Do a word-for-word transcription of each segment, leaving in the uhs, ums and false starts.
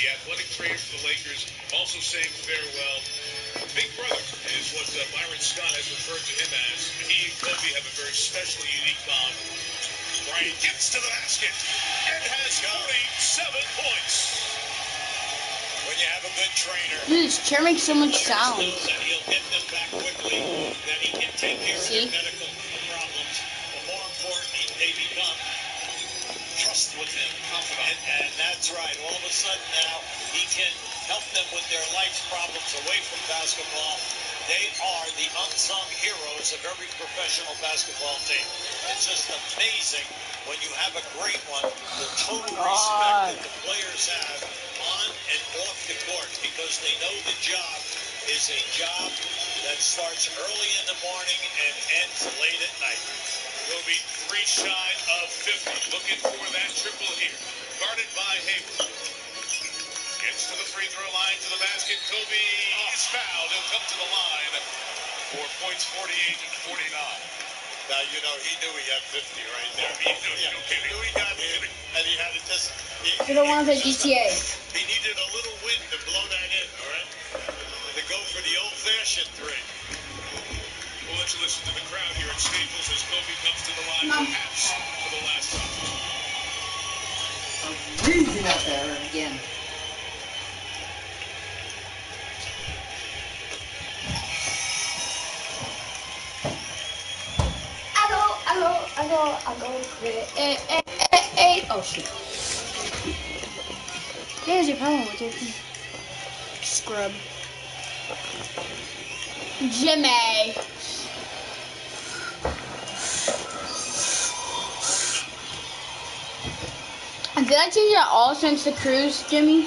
the athletic trainer for the Lakers, also saying farewell. Big brother is what uh, Byron Scott has referred to him as. He and Kobe have a very special, unique bond. Bryant gets to the basket and has forty-seven points. When you have a good trainer, dude, this chair makes so much sound. That he'll get them back quickly, that he can take care See? of their medical problems, but more importantly, they become trust with him, confident, and that's right. All of a sudden now, he can help them with their life's problems away from basketball. They are the unsung heroes of every professional basketball team. It's just amazing when you have a great one, the total respect that the players have on and off the court, because they know the job is a job that starts early in the morning and ends late at night. Kobe three shy of fifty, looking for that triple here. Guarded by Hayward. Gets to the free throw line, to the basket. Kobe is fouled. He'll come to the line for points forty-eight and forty-nine. Now, you know, he knew he had fifty right there. He knew, yeah, no kidding. He knew he got it, and he had to just... He, You don't want the G T A. He needed a little wind to blow that in, all right? To go for the old-fashioned three. We'll let you listen to the crowd here at Staples as Kobe comes to the line, perhaps for the last time. Freezing up there again. I go, I go, I go, I go. Eh, eh, eh, eh, eh. Oh shit. There's your problem with it. Scrub. Jimmy. Did I change that all since the cruise, Jimmy?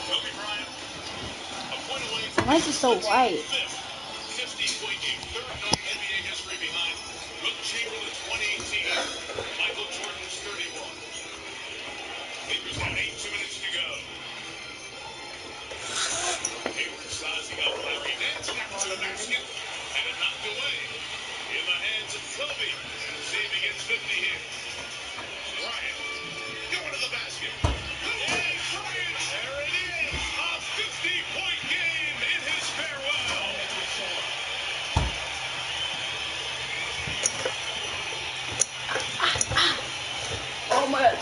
Why is it so white? fifty-point game, third in N B A history behind Wilt Chamberlain's one eighteen, Michael Jordan's thirty-one. Lakers down eight, two minutes to go. Hayward sizing up Larry Nance, got to the basket, and it knocked away in the hands of Kobe. See if he gets fifty here. Bryant going to the basket. Kobe Bryant, there it is, a fifty-point game in his farewell. Oh my god.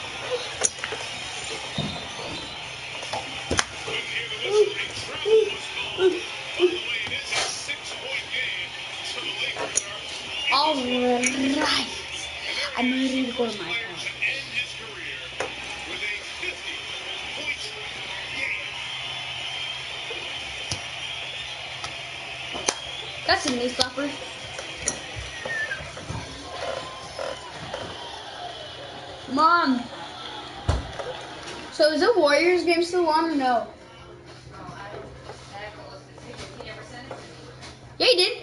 Couldn't hear the whistle, a travel was called. By the way, it is a six-point game, so the Lakers are... Alright. I'm ready to go to my car. To end his career with a fifty-point game. That's a knee slapper. Mom. So is the Warriors game still on or no? Yeah, he did.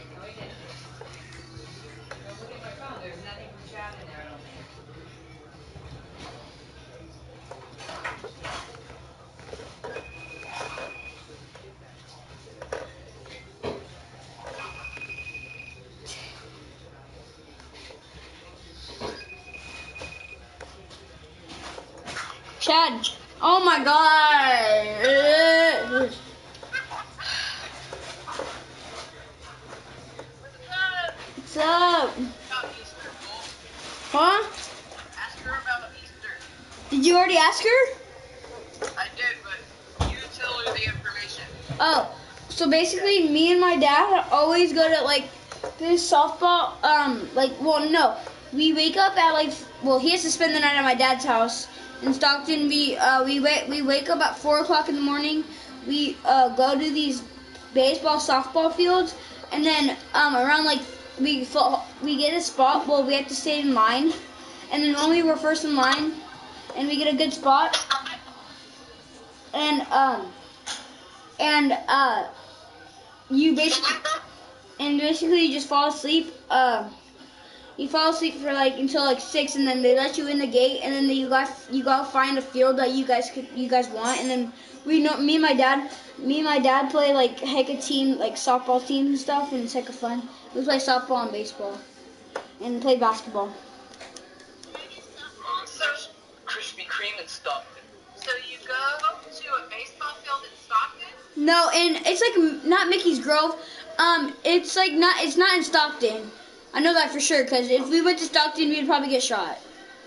Chad. Oh my god. What's up? Huh? Ask her about Easter. Did you already ask her? I did, but you tell her the information. Oh, so basically me and my dad always go to like this softball, um, like, well, no. We wake up at like, well, he has to spend the night at my dad's house in Stockton. We, uh, we, wait, we wake up at four o'clock in the morning. We uh, go to these baseball, softball fields, and then um, around like, we we get a spot, well, we have to stay in line, and then normally we're first in line, and we get a good spot, and, um, and, uh, you basically, and basically you just fall asleep, uh, you fall asleep for like until like six, and then they let you in the gate, and then you got you got to find a field that you guys could you guys want, and then we know me and my dad me and my dad play like heck of team like softball teams and stuff, and it's heck of fun. We play softball and baseball, and play basketball. So, Krispy Kreme and stuff. So you go to a No, and it's like not Mickey's Grove. Um, it's like not. It's not in Stockton. I know that for sure because if we went to Stockton, we'd probably get shot.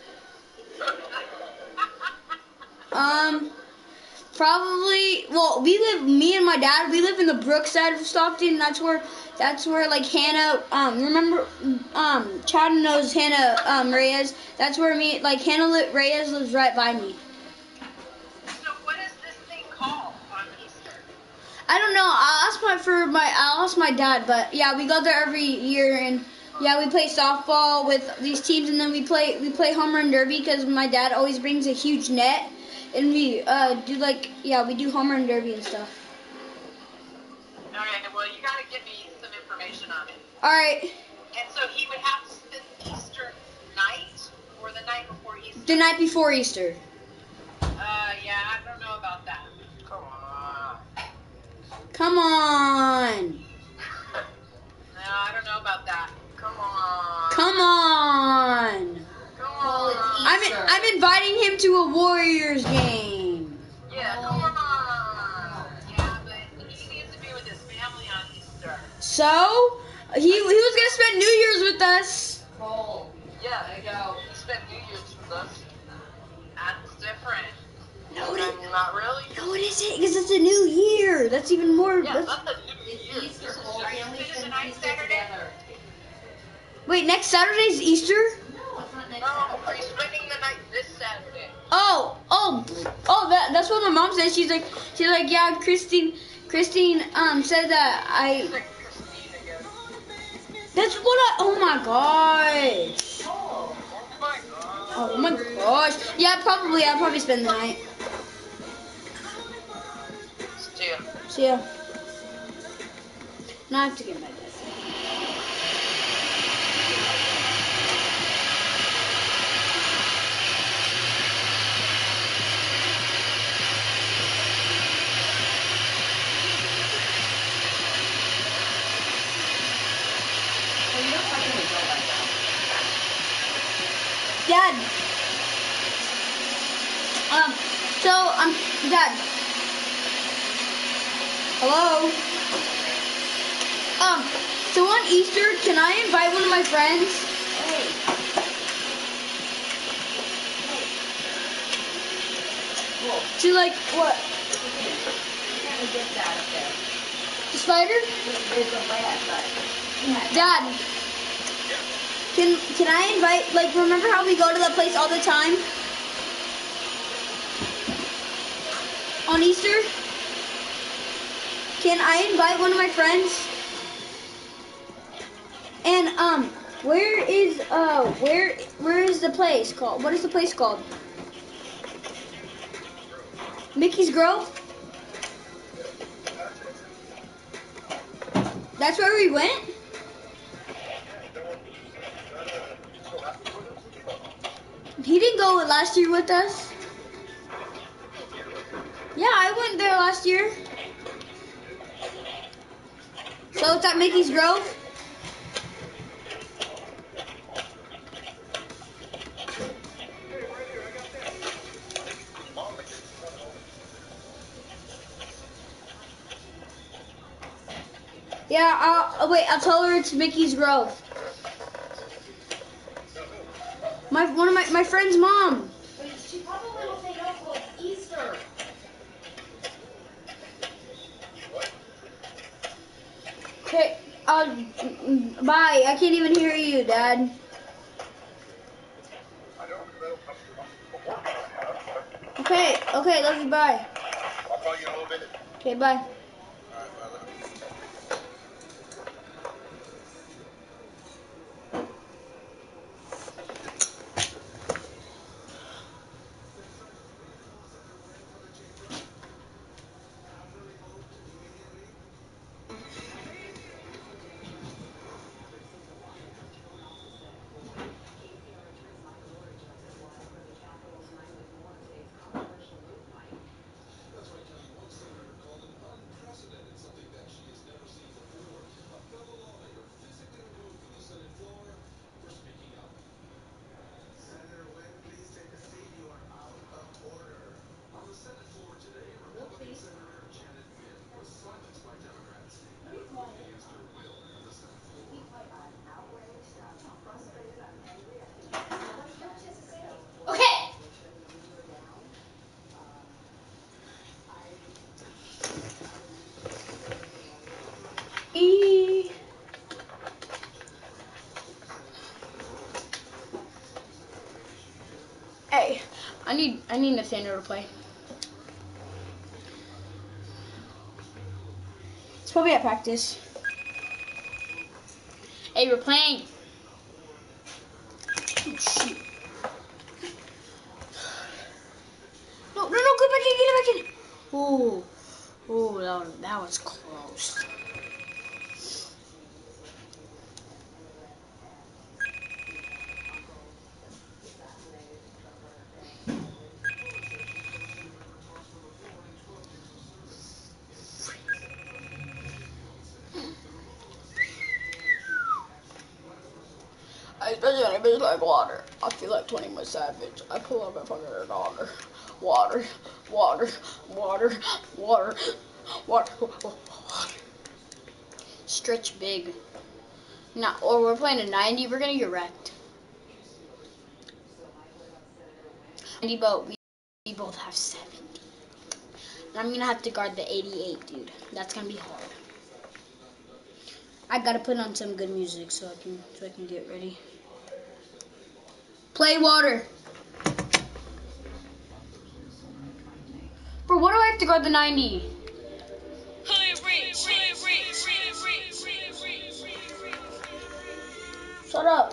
Um, probably. Well, we live. Me and my dad. We live in the Brook side of Stockton. That's where. That's where like Hannah. Um, remember. Um, Chad knows Hannah. Um, Reyes. That's where me. Like Hannah Li- Reyes lives right by me. So what is this thing called on Easter? I don't know. I'll ask my for my. I'll ask my dad. But yeah, we go there every year and. Yeah, we play softball with these teams, and then we play we play home run derby because my dad always brings a huge net, and we uh, do like yeah we do home run derby and stuff. All right. Well, you got to give me some information on it. All right, And so he would have to spend Easter night or the night before Easter. the night before Easter. Uh, yeah, I don't know about that. Come on. Come on, No, I don't know about that. Come on. come on. Come Well, it's on. I'm Easter. I'm inviting him to a Warriors game. Yeah, come on. Yeah, but he needs to be with his family on Easter. So he he was gonna spend New Year's with us. Cole. Yeah, There you go. he spent New Year's with us. That's different. No, it I'm not really. no, it isn't because it's a new year. That's even more. Yeah, That's, that's the New It's Year. Easter, This is Cole. are you Family spending the spends night Easter Saturday? together. wait, next Saturday's Easter. No, it's not next No, Saturday. are you spending the night this Saturday? Oh, oh, oh! That that's what my mom said. She's like, she's like, yeah, Christine, Christine, um, said that I. It's like Christine again. That's what I. Oh my gosh. Cole. Oh my god. Oh my gosh. Yeah, probably. I'll probably spend the night. Still. See ya. Now I have to get my bed. Well, you don't have to go like that. Dad. Um. So um, Dad. Hello. Um. So on Easter, can I invite one of my friends Hey. Cole, to like what? you kind of get that up there. The spider? There's a rat, but yeah. Dad. Can can I invite like remember how we go to that place all the time? On Easter? Can I invite one of my friends? And um where is uh where where is the place called? What is the place called? Mickey's Grove? That's where we went? He didn't go last year with us. Yeah, I went there last year. So it's at Mickey's Grove? Yeah, I'll, oh, wait, I'll tell her it's Mickey's Grove. My one of my, my friend's mom. But she probably will say no, Cole. It's Easter. Okay, uh, bye. I can't even hear you, Dad. Okay, okay, love you, bye. I'll call you in a little bit. Okay, bye. All right, brother. Hey, I need I need Nathaniel to play. It's probably at practice. Hey, we're playing. Oh, shoot. No, no, no, get back in, get back in. Oh, oh, that was, that was close. Especially when a bitch like water. I feel like twenty-one Savage. I pull up and fucking water. Water, water, water, water, water, water. Stretch big. Nah, or we're playing a ninety, we're gonna get wrecked. ninety, but we, we both have seventy. And I'm gonna have to guard the eighty-eight, dude. That's gonna be hard. I gotta put on some good music so I can so I can get ready. Play water. Bro, what do I have to guard the ninety? Shut up.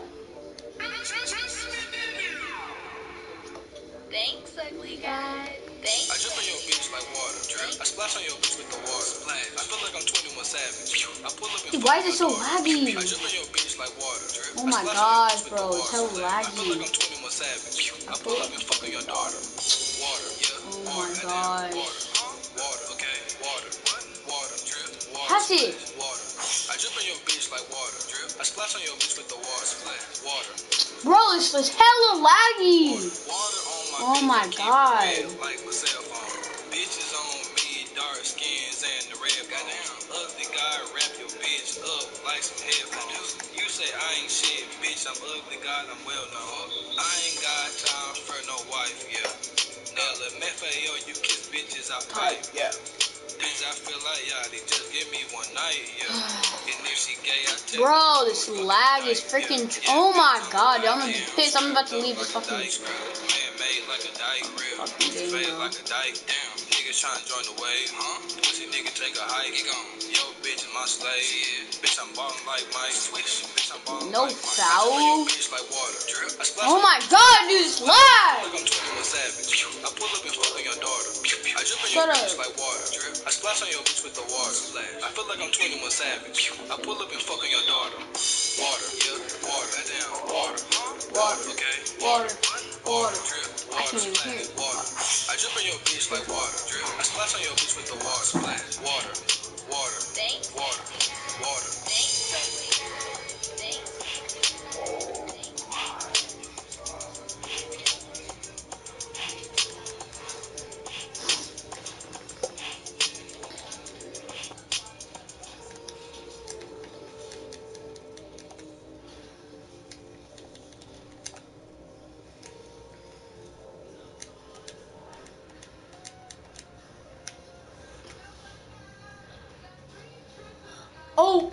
Thanks, ugly guy. Thanks. I jump on your bitch like water. I splash on your bitch with the water. Splash. I feel like I'm twenty-one Savage. I pull up and Dude, why is it so laggy? I jump on your bitch like water. Oh my gosh, bro, it's so laggy. I feel like I'm twenty-one Savage. I pull up and fuck on your daughter. Water, yeah. Oh my gosh. Water, okay. Water. Water, drip. Water. Pass it. Water. I jump on your bitch like water. Drip. I splash on your bitch with the water. Splash. Water. Bro, this is hella laggy. Water on my Oh my god. like my cell phone. Bitches on me, dark skins and the red goddamn ugly guy, wrap your bitch up like some headphones. You say I ain't shit, bitch, I'm ugly god, I'm well known. I ain't got time for no wife, yeah. Nella, F A O, you kiss bitches out pipe, yeah. Bitch, I feel like Yachty, just give me one night, yeah. And if she gay, I tell Bro, this lag is freaking. Oh my god, I'm gonna be pissed. I'm about to leave this fucking. Man made like a dyke grill. Fade like a dyke. Damn, niggas trying to join the wave, huh? Pussy nigga take a hike. Yo, bitch, my slave. Yeah. Bitch, I'm ballin' like Mike. Switch. Bitch, I'm ballin' No like Mike. foul. Bitch, like water. Drip. I splash Oh my god, dude, this lag. like I'm twenty-one Savage. I pull up and fuck on your daughter. I jump on Shut your up. bitch like water. Drip. I splash on your bitch with the water. Splash. I feel like I'm twenty-one Savage. I pull up and fuck on your daughter. Water. Yeah. Water. Goddamn. Water. Water. Okay. Water. Water. Drip. I Water. can't even hear Splash. it. Water. I jump on your bitch like water. Drip. I splash on your bitch with the water. Splash. Water. Water. Thanks. Water. Water. Thanks, ugly guy. Thanks. Oh.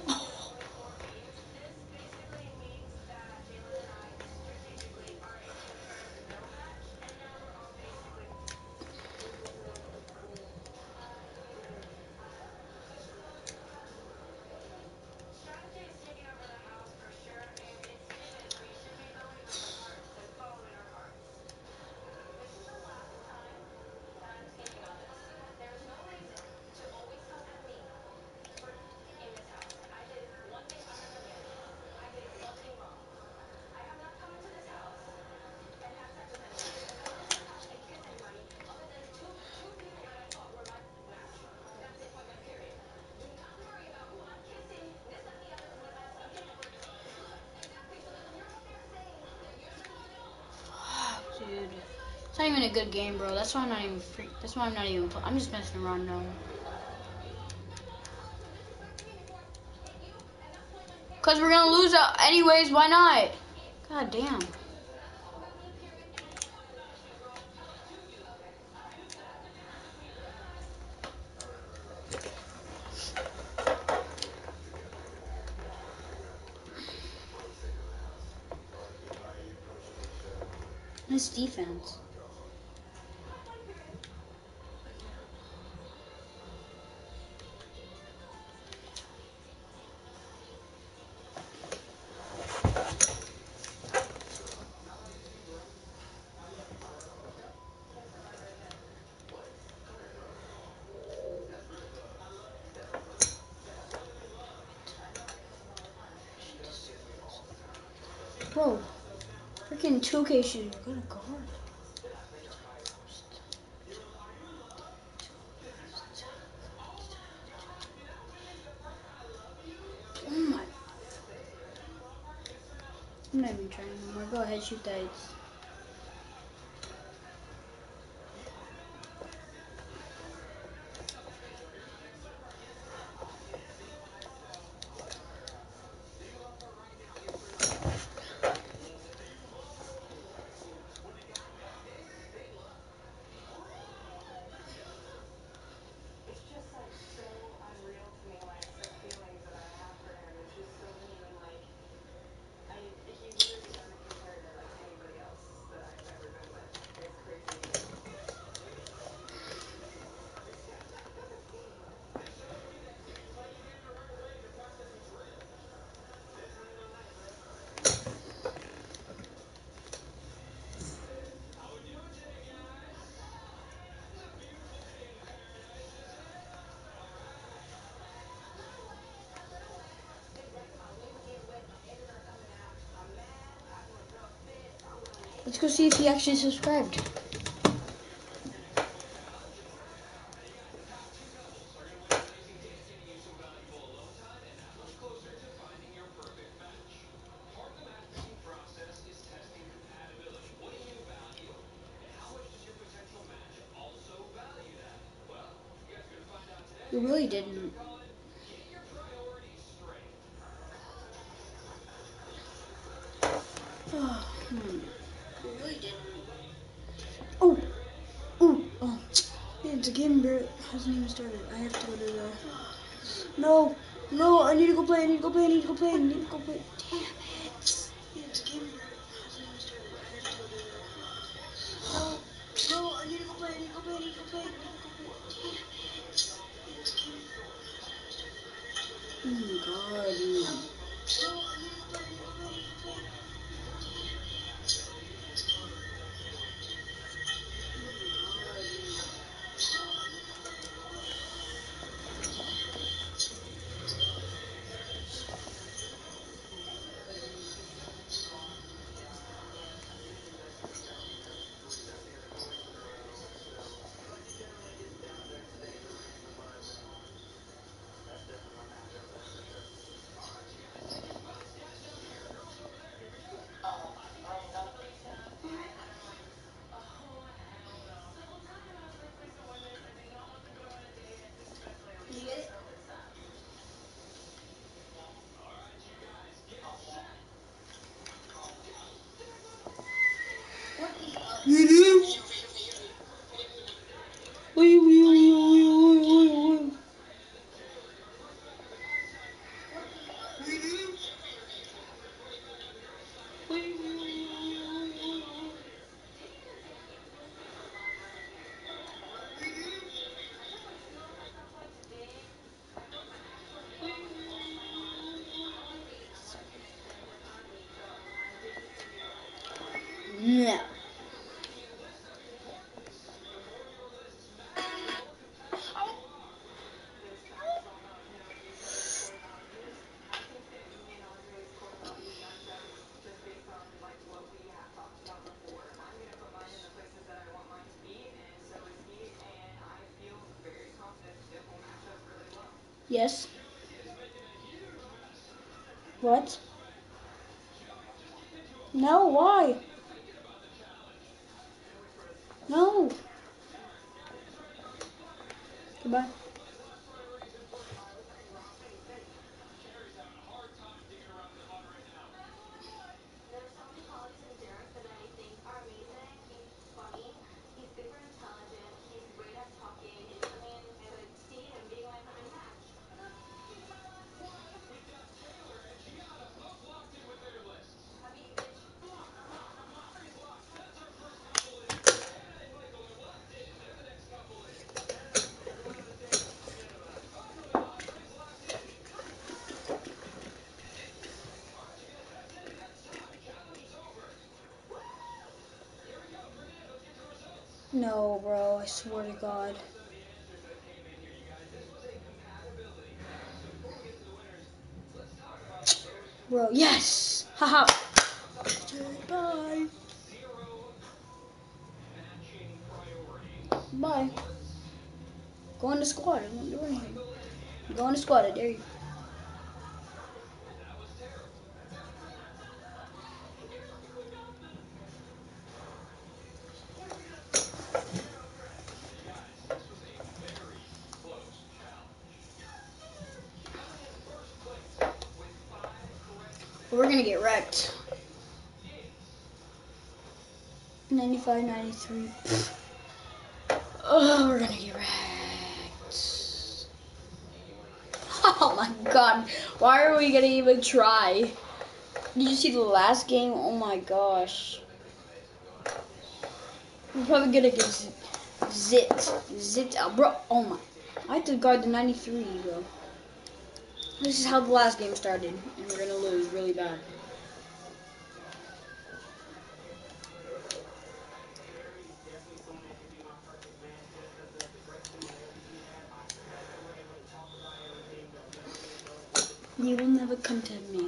Dude, it's not even a good game, bro. That's why I'm not even free. That's why I'm not even. I'm just messing around now. Cause we're gonna lose out anyways. Why not? God damn. Nice defense. Whoa. Freaking two K shooter. Got a guard. Oh my. I'm not even trying anymore. Go ahead, shoot that. Let's go see if he actually subscribed. You really didn't. Oh, hmm. You really didn't. Oh, oh, oh. Man, the game bro- hasn't even started. I have to go to the. No, no, I need to go play. I need to go play. I need to go play. I need to go play. Damn it. Man, the game bro- hasn't even started. I have to go to the. No, no, I need to go play. I need to go play. I need to go play. I need to go play. Damn it. Man, the game bro- hasn't even started. I have to go to the. Oh my god, man. No, I need to go play. I need to go play. I need to go play. You do? Wee, wee, wee, wee, wee, wee, wee. No. Yes. What? No, why? No. Goodbye. No, bro, I swear to God. Bro, yes! Haha! Bye. Bye. Go in the squad. I won't do anything. Go in the squad. I dare you. We're gonna get wrecked. ninety-five, ninety-three. Oh, we're gonna get wrecked. Oh my God. Why are we gonna even try? Did you see the last game? Oh my gosh. We're probably gonna get z- zipped. Zipped out. Bro, oh my. I have to guard the ninety-three, bro. This is how the last game started. And we're gonna lose really bad. You will never come to me.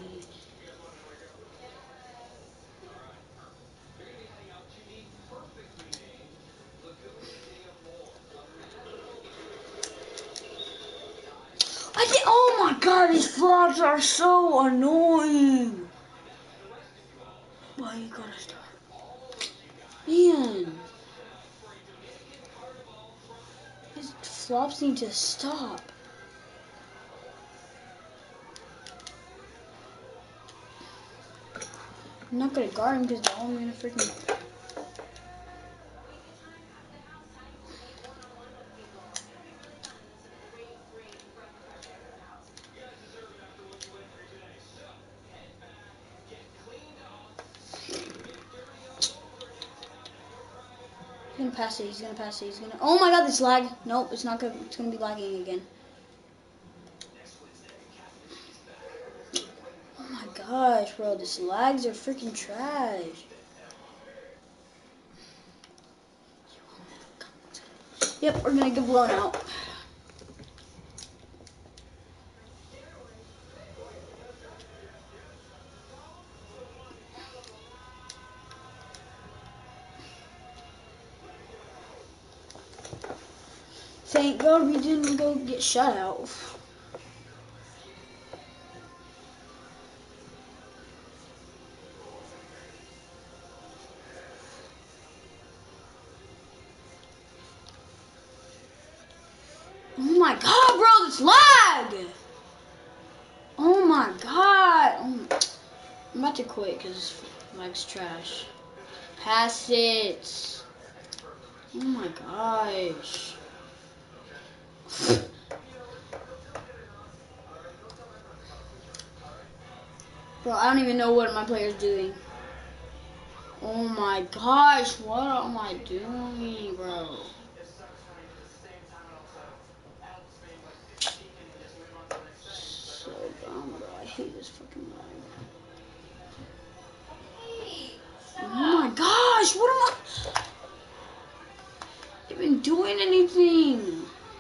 I think, oh my God, these flops are so annoying. Why you gotta stop? Man. These flops need to stop. I'm not gonna guard him because they're only gonna freaking. He's gonna pass it. He's gonna pass it. He's gonna. Oh my God, this lag. Nope, it's not gonna. It's gonna be lagging again. Oh my gosh, bro, these lags are freaking trash. Yep, we're gonna get blown out. Thank God we didn't go get shut out. Oh my God, bro, this lag! Oh my God. Oh, I'm about to quit because lag's trash. Pass it. Oh my gosh. Bro, I don't even know what my player's doing. Oh my gosh, what am I doing, bro? So dumb, bro. I hate this fucking lag. Oh my gosh, what am I even doing anything?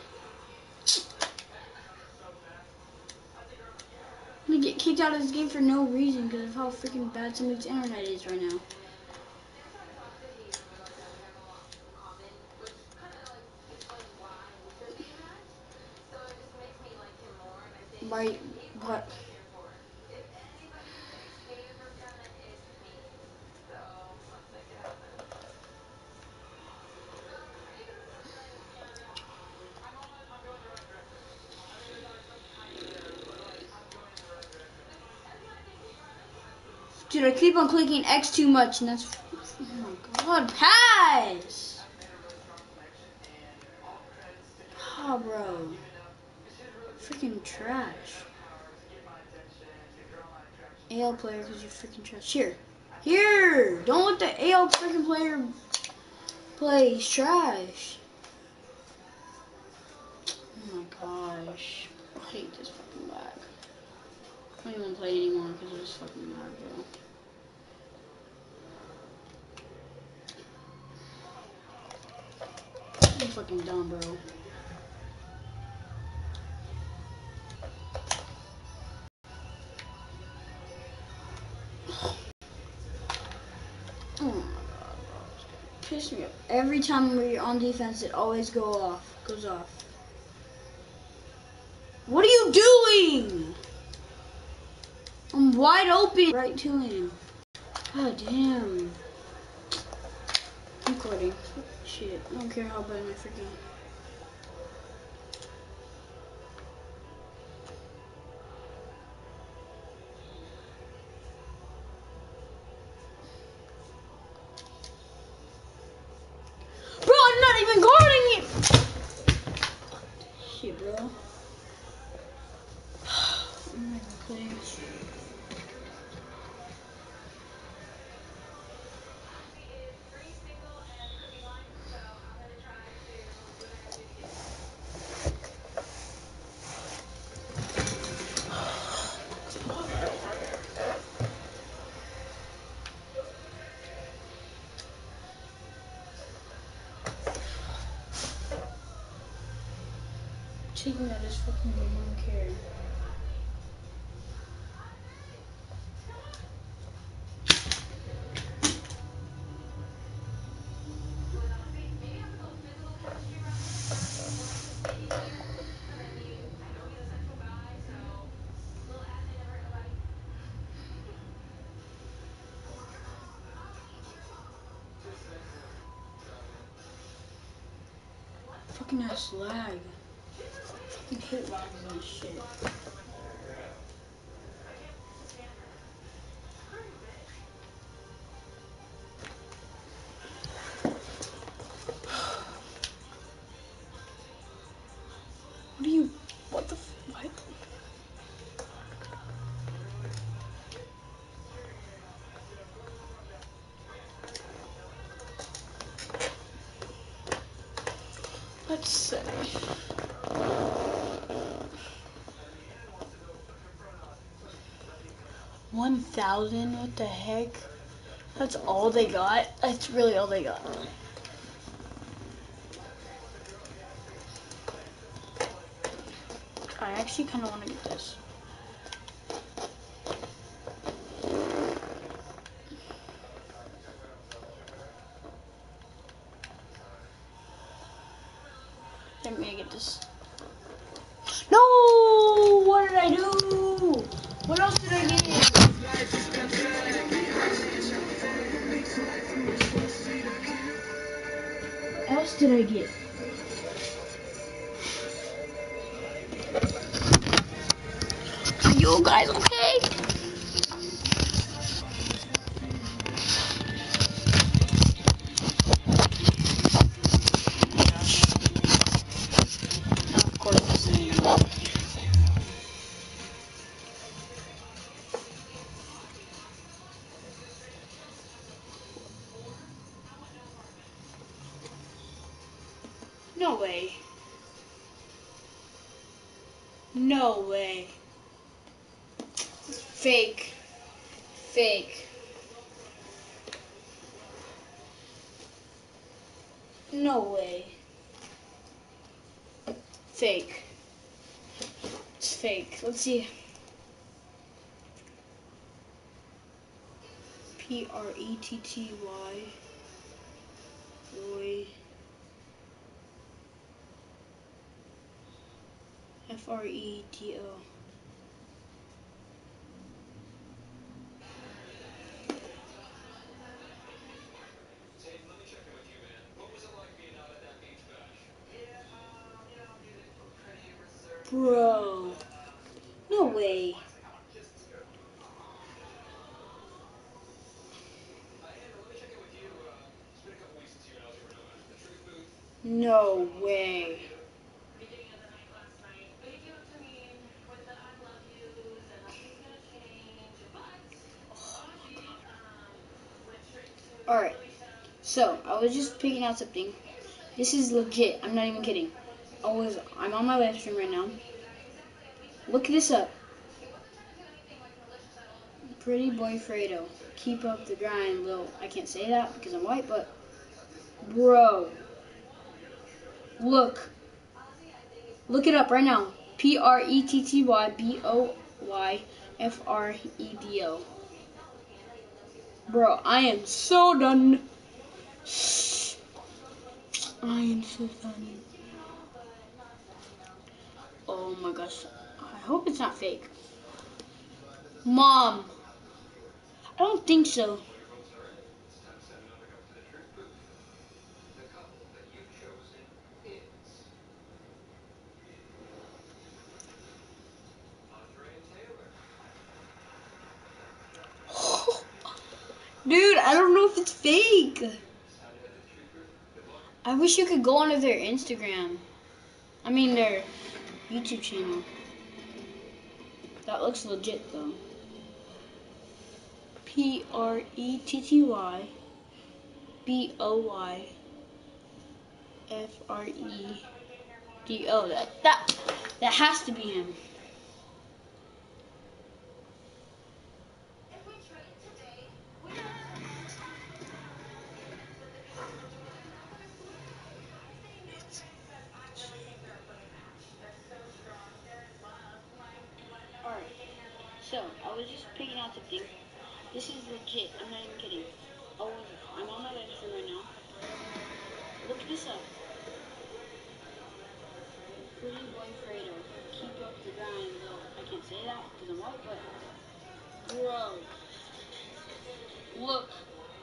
I'm gonna get kicked out of this game for no reason because of how freaking bad somebody's internet is right now. Right, what? Dude, I keep on clicking X too much and that's, oh my God, pass! Oh, bro. Freaking trash. A L player because you're freaking trash. Here. Here! Don't let the A L freaking player play. He's trash. Oh my gosh. I hate this fucking lag. I don't even play anymore because of this fucking lag, bro. fucking dumb, bro. Oh my god, bro. Piss me off. Every time we're on defense, it always go off. Goes off. What are you doing? I'm wide open. Right to him. God damn. I'm quitting. Shit. I don't care how bad I freaking. Bro, I'm not even guarding you. Shit, bro. I'm not even quitting. Taking that is fucking good. I don't care. Fucking ass lag. Fucking hate lags and shit. What are you? What the? F what? Let's say. One thousand. What the heck? That's all they got. That's really all they got. I actually kind of want to get this. I'm gonna get this. No! What did I do? What else did I get? What else did I get? Are you guys okay? Of course, the same. No way. No way. Fake. Fake. No way. Fake. It's fake. Let's see. P R E T T Y. Roy. F R E T O. Bro. No way. No way. Alright. So, I was just picking out something. This is legit. I'm not even kidding. I was, I'm on my live stream right now. Look this up. Pretty boy Fredo. Keep up the grind, Lil. I can't say that because I'm white, but bro. Look. Look it up right now. P R E T T Y B O Y F R E D O. Bro, I am so done. I am so done. Oh my gosh. I hope it's not fake. Mom. I don't think so. Dude, I don't know if it's fake. I wish you could go onto their Instagram. I mean their YouTube channel. That looks legit though. P R E T T Y B O Y F R E D O. That that that has to be him. Alright. So I was just picking out something. This is legit. I'm not even kidding. Oh, I'm on my website right now. Look this up. Pretty boy Fredo. Keep up the grind, though. I can't say that because I'm white, but bro, look.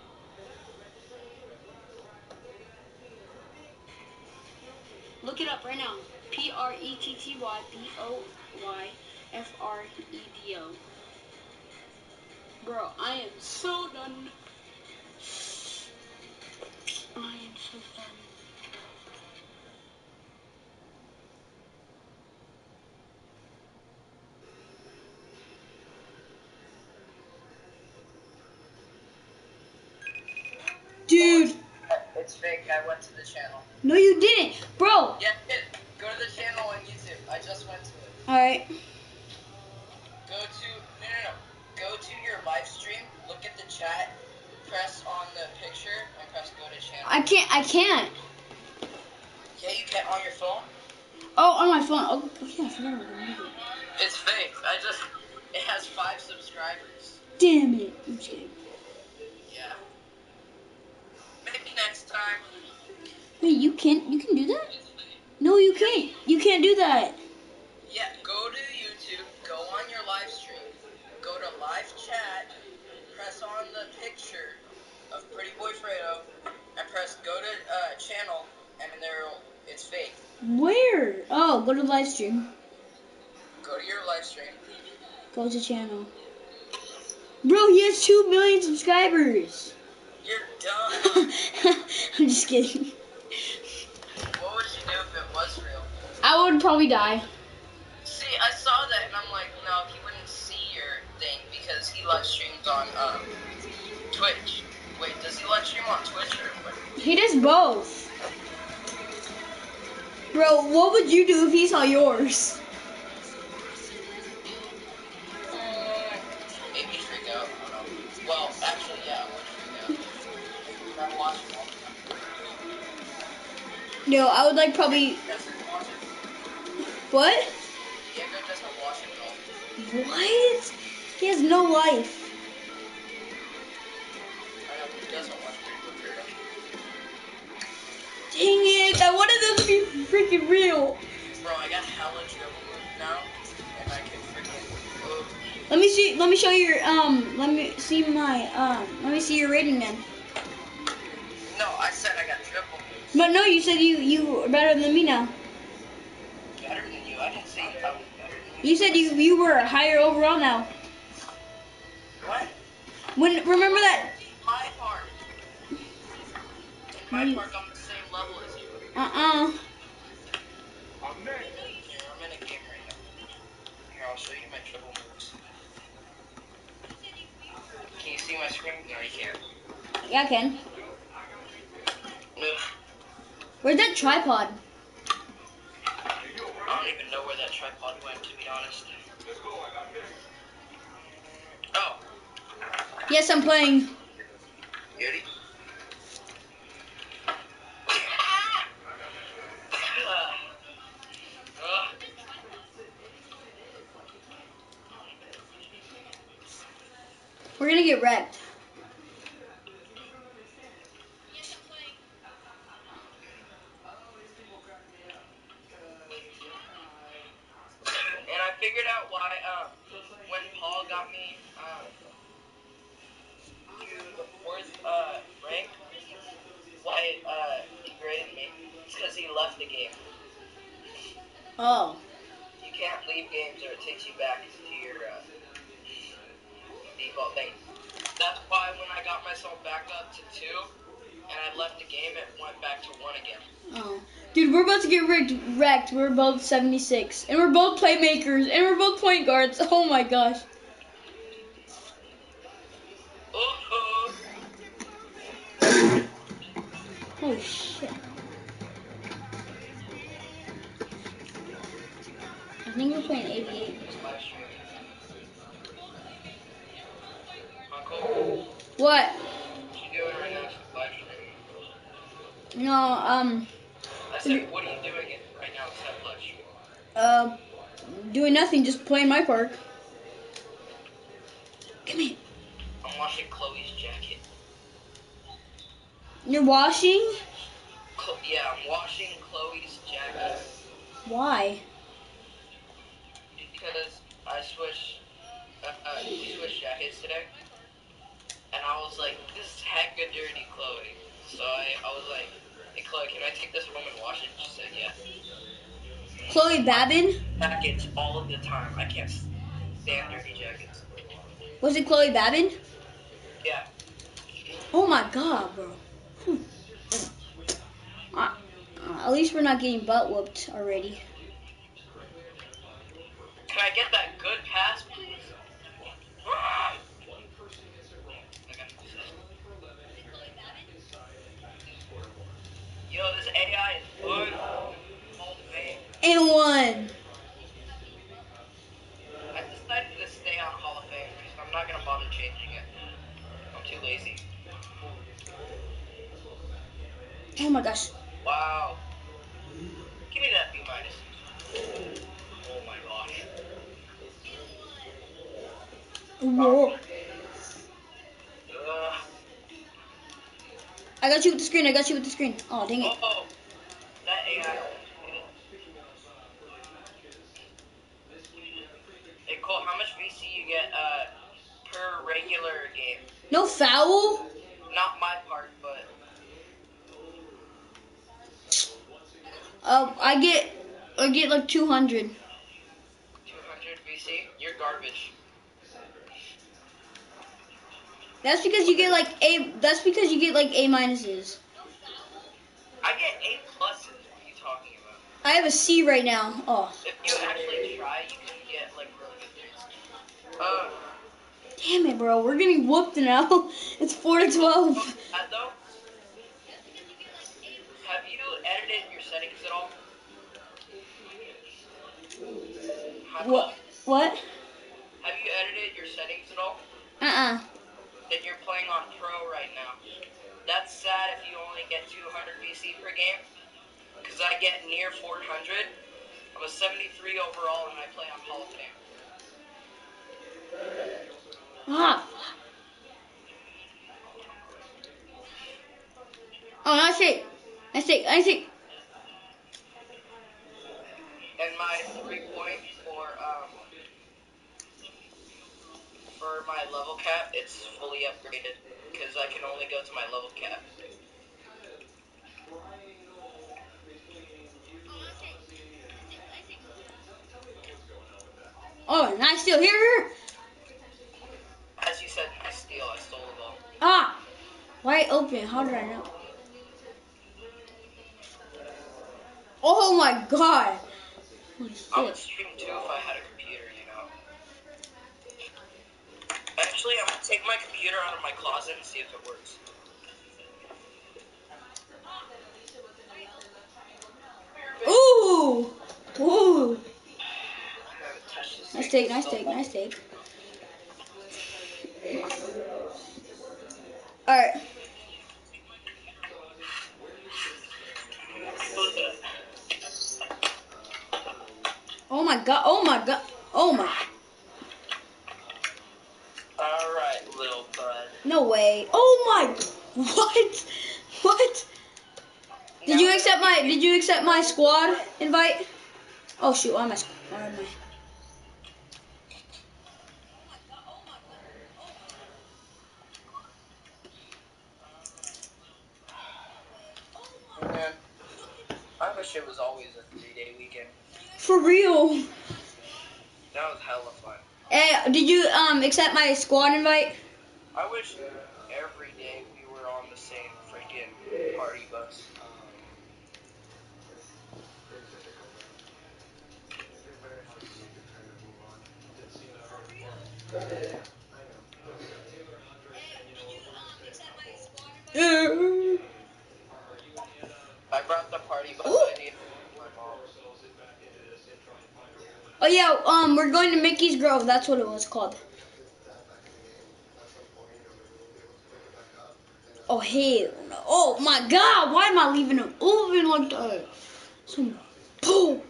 Look it up right now. P R E T T Y B O Y F R E D O. Bro, I am so done. I am so done. Dude. It's fake. I went to the channel. No, you didn't. Bro. Yeah, it, go to the channel on YouTube. I just went to it. Alright. Go to, no, no, no. Go to your live stream, look at the chat, press on the picture, and press go to channel. I can't. I can't. Yeah, you can on your phone. Oh, on my phone. Oh, yeah, I forgot about that. It's fake. I just, it has five subscribers. Damn it. I'm just kidding. Yeah. Maybe next time. Wait, you can't. You can do that? No, you can't. You can't do that. Yeah, go to YouTube, go on your live stream, go to live chat, press on the picture of Pretty Boy Fredo, and press go to uh, channel, and there it's fake. Where? Oh, go to live stream. Go to your live stream. Go to channel. Bro, he has two million subscribers. You're dumb. I'm just kidding. What would you do if it was real? I would probably die. See, I saw that and I'm like, no, he wouldn't see your thing because he live streams on um, Twitch. Wait, does he live stream on Twitch or what? He does both. Bro, what would you do if he saw yours? Uh, maybe freak out. I don't know. Well, actually, yeah, I would freak out. I'm watching all the time. No, I would like probably. Doesn't watch it. What? Diego doesn't watch it at all. What? He has no life. I know, he doesn't watch Pretty Boy Fredo. Dang it! I wanted them to be freaking real. Bro, I got hella dribble move now, and I can freaking. Oh. Let me see. Let me show you your um. Let me see my um. Let me see your rating, man. No, I said I got dribble moves. But no, you said you you are better than me now. Better than you. I didn't say I was better than you. You said you you were higher overall now. What? When remember that? My part. In my You- part, I'm the same level as you. Uh uh. Here, I'm in a game right now. Here, I'll show you my dribble moves. Can you see my screen? No, you can't. Yeah, I can. Ugh. Where's that tripod? I don't even know where that tripod went, to be honest. Oh. Yes, I'm playing. You ready? get wrecked. And I figured out why, um, when Paul got me, um, to the fourth, uh, rank, why, uh, he graded me. It's because he left the game. Oh. You can't leave games or it takes you back to your, uh, default thing. That's why when I got myself back up to two, and I left the game, it went back to one again. Oh. Dude, we're about to get wrecked. wrecked. We're both seventy-six. And we're both playmakers. And we're both point guards. Oh my gosh. Uh-oh. Oh shit. I think we're playing eighty-eight. Live stream. Uncle, What? what you doing right now? Live stream. No, um, I said, what are you doing it right now except live stream? uh, doing nothing, just playing my part. Come here. I'm washing Chloe's jacket. You're washing? Cl- yeah, I'm washing Chloe's jacket Why? because I switched, uh, uh, we switched jackets today, and I was like, this is hecka dirty, Chloe. So I, I was like, hey Chloe, can I take this home and wash it? She said, yeah. Chloe Babin? Jackets all of the time. I can't stand dirty jackets. Was it Chloe Babin? Yeah. Oh my god, bro. Hmm. Uh, uh, at least we're not getting butt whooped already. Can I get that good pass, please? Ah! Okay. Yo, this A I is good. Hall of Fame. And one. I decided to stay on Hall of Fame because I'm not gonna bother changing it. I'm too lazy. Oh my gosh. Wow. Give me that B minus. Oh my gosh. Whoa. Ugh. I got you with the screen. I got you with the screen. Oh, dang it. Oh, that A I. Hey Cole, how much V C you get uh per regular game? No foul? Not my part, but Uh, I get, I get like two hundred. two hundred V C. You're garbage. That's because you get like A, that's because you get like A minuses. I get A pluses. What are you talking about? I have a C right now. Oh. If you actually try, you can get like really good grades. Uh, Damn it, bro. We're getting whooped now. It's four to twelve. that though, have you edited your settings at all? Hi, Cole. What? What? Have you edited your settings at all? Uh-uh. Then you're playing on Pro right now. That's sad if you only get two hundred V C per game, because I get near four hundred. I'm a seventy-three overall, and I play on Hall of Fame. Ah. Oh, nice take. Nice take. Nice take. And my three point for um for my level cap, it's fully upgraded because I can only go to my level cap. Oh, nice steal. Here, here. As you said, I steal. I stole the ball. Ah. Wide open. How did I know? Oh my god. Holy I would shit. stream too if I had a computer, you know. Actually, I'm gonna take my computer out of my closet and see if it works. Ooh. Ooh. I haven't touched this Nice thing take. Nice so take. long. Nice take. All right. Oh my god. Oh my god. Oh my. Alright, little bud. No way. Oh my. What? What? Did you accept my? Did you accept my squad invite? Oh shoot! Why am I? Why am I? Man, I wish it was always a three-day weekend. For real. That was hella fun. Hey, did you um accept my squad invite? I wish every day we were on the same freaking party bus. I brought the party bus Ooh. idea to my mom. Oh yeah, um, we're going to Mickey's Grove. That's what it was called. Oh hell no! Oh my God! Why am I leaving it open like that? Some boom.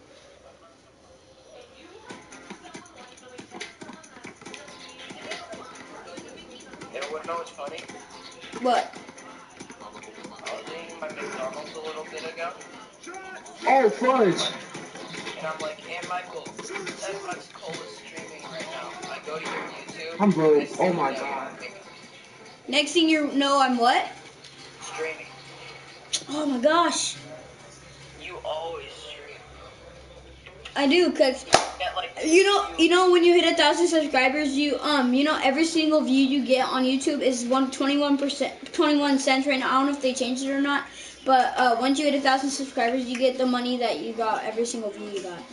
You know what? No, it's funny. What? I was eating my McDonald's a little bit ago, Oh, fudge. and I'm like, "Hey, Michael, ten bucks Cola streaming right now." I go to your YouTube. I'm broke. I see Oh my that God. you're Next thing you know, I'm what? streaming. Oh my gosh! You always stream. I do, cause Get like you know, you know when you hit a thousand subscribers, you um, you know every single view you get on YouTube is one twenty-one percent, twenty-one cents right now. I don't know if they changed it or not, but uh, once you hit a thousand subscribers, you get the money that you got every single view you got.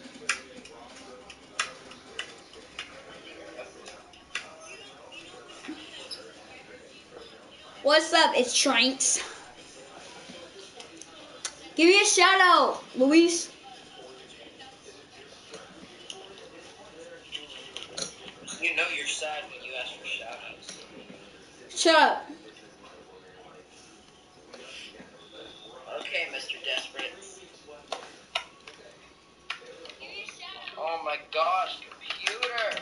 What's up? It's Tranks. Give me a shout out, Luis. You know you're sad when you ask for shoutouts. Shut up. Okay, Mister Desperate. Oh my gosh, computer!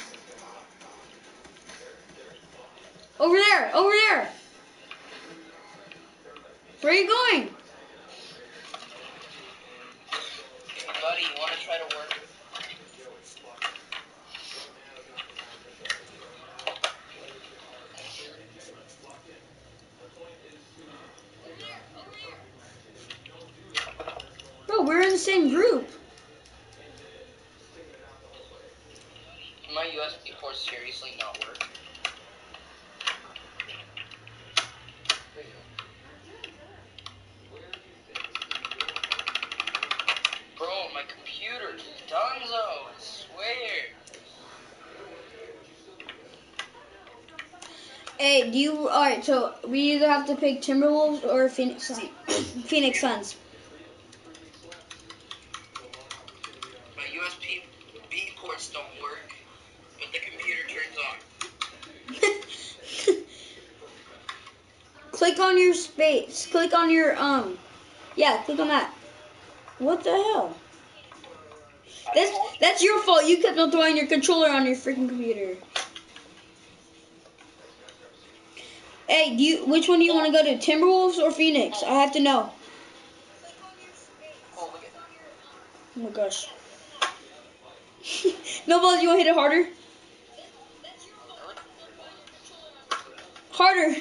Over there. Over there. Where are you going? Hey, buddy, you want to try to work? Bro, we're in the same group. Can my U S B port seriously not work? Bro, my computer's donezo, I swear. Hey, do you? All right. So we either have to pick Timberwolves or Phoenix Suns. Phoenix Suns. My U S B ports don't work, but the computer turns on. Click on your space. Click on your um. Yeah, click on that. What the hell? That's that's your fault. You kept on throwing your controller on your freaking computer. Hey, do you? Which one do you want to go to? Timberwolves or Phoenix? I have to know. Oh, look at Oh my gosh. No balls. You want to hit it harder? Harder.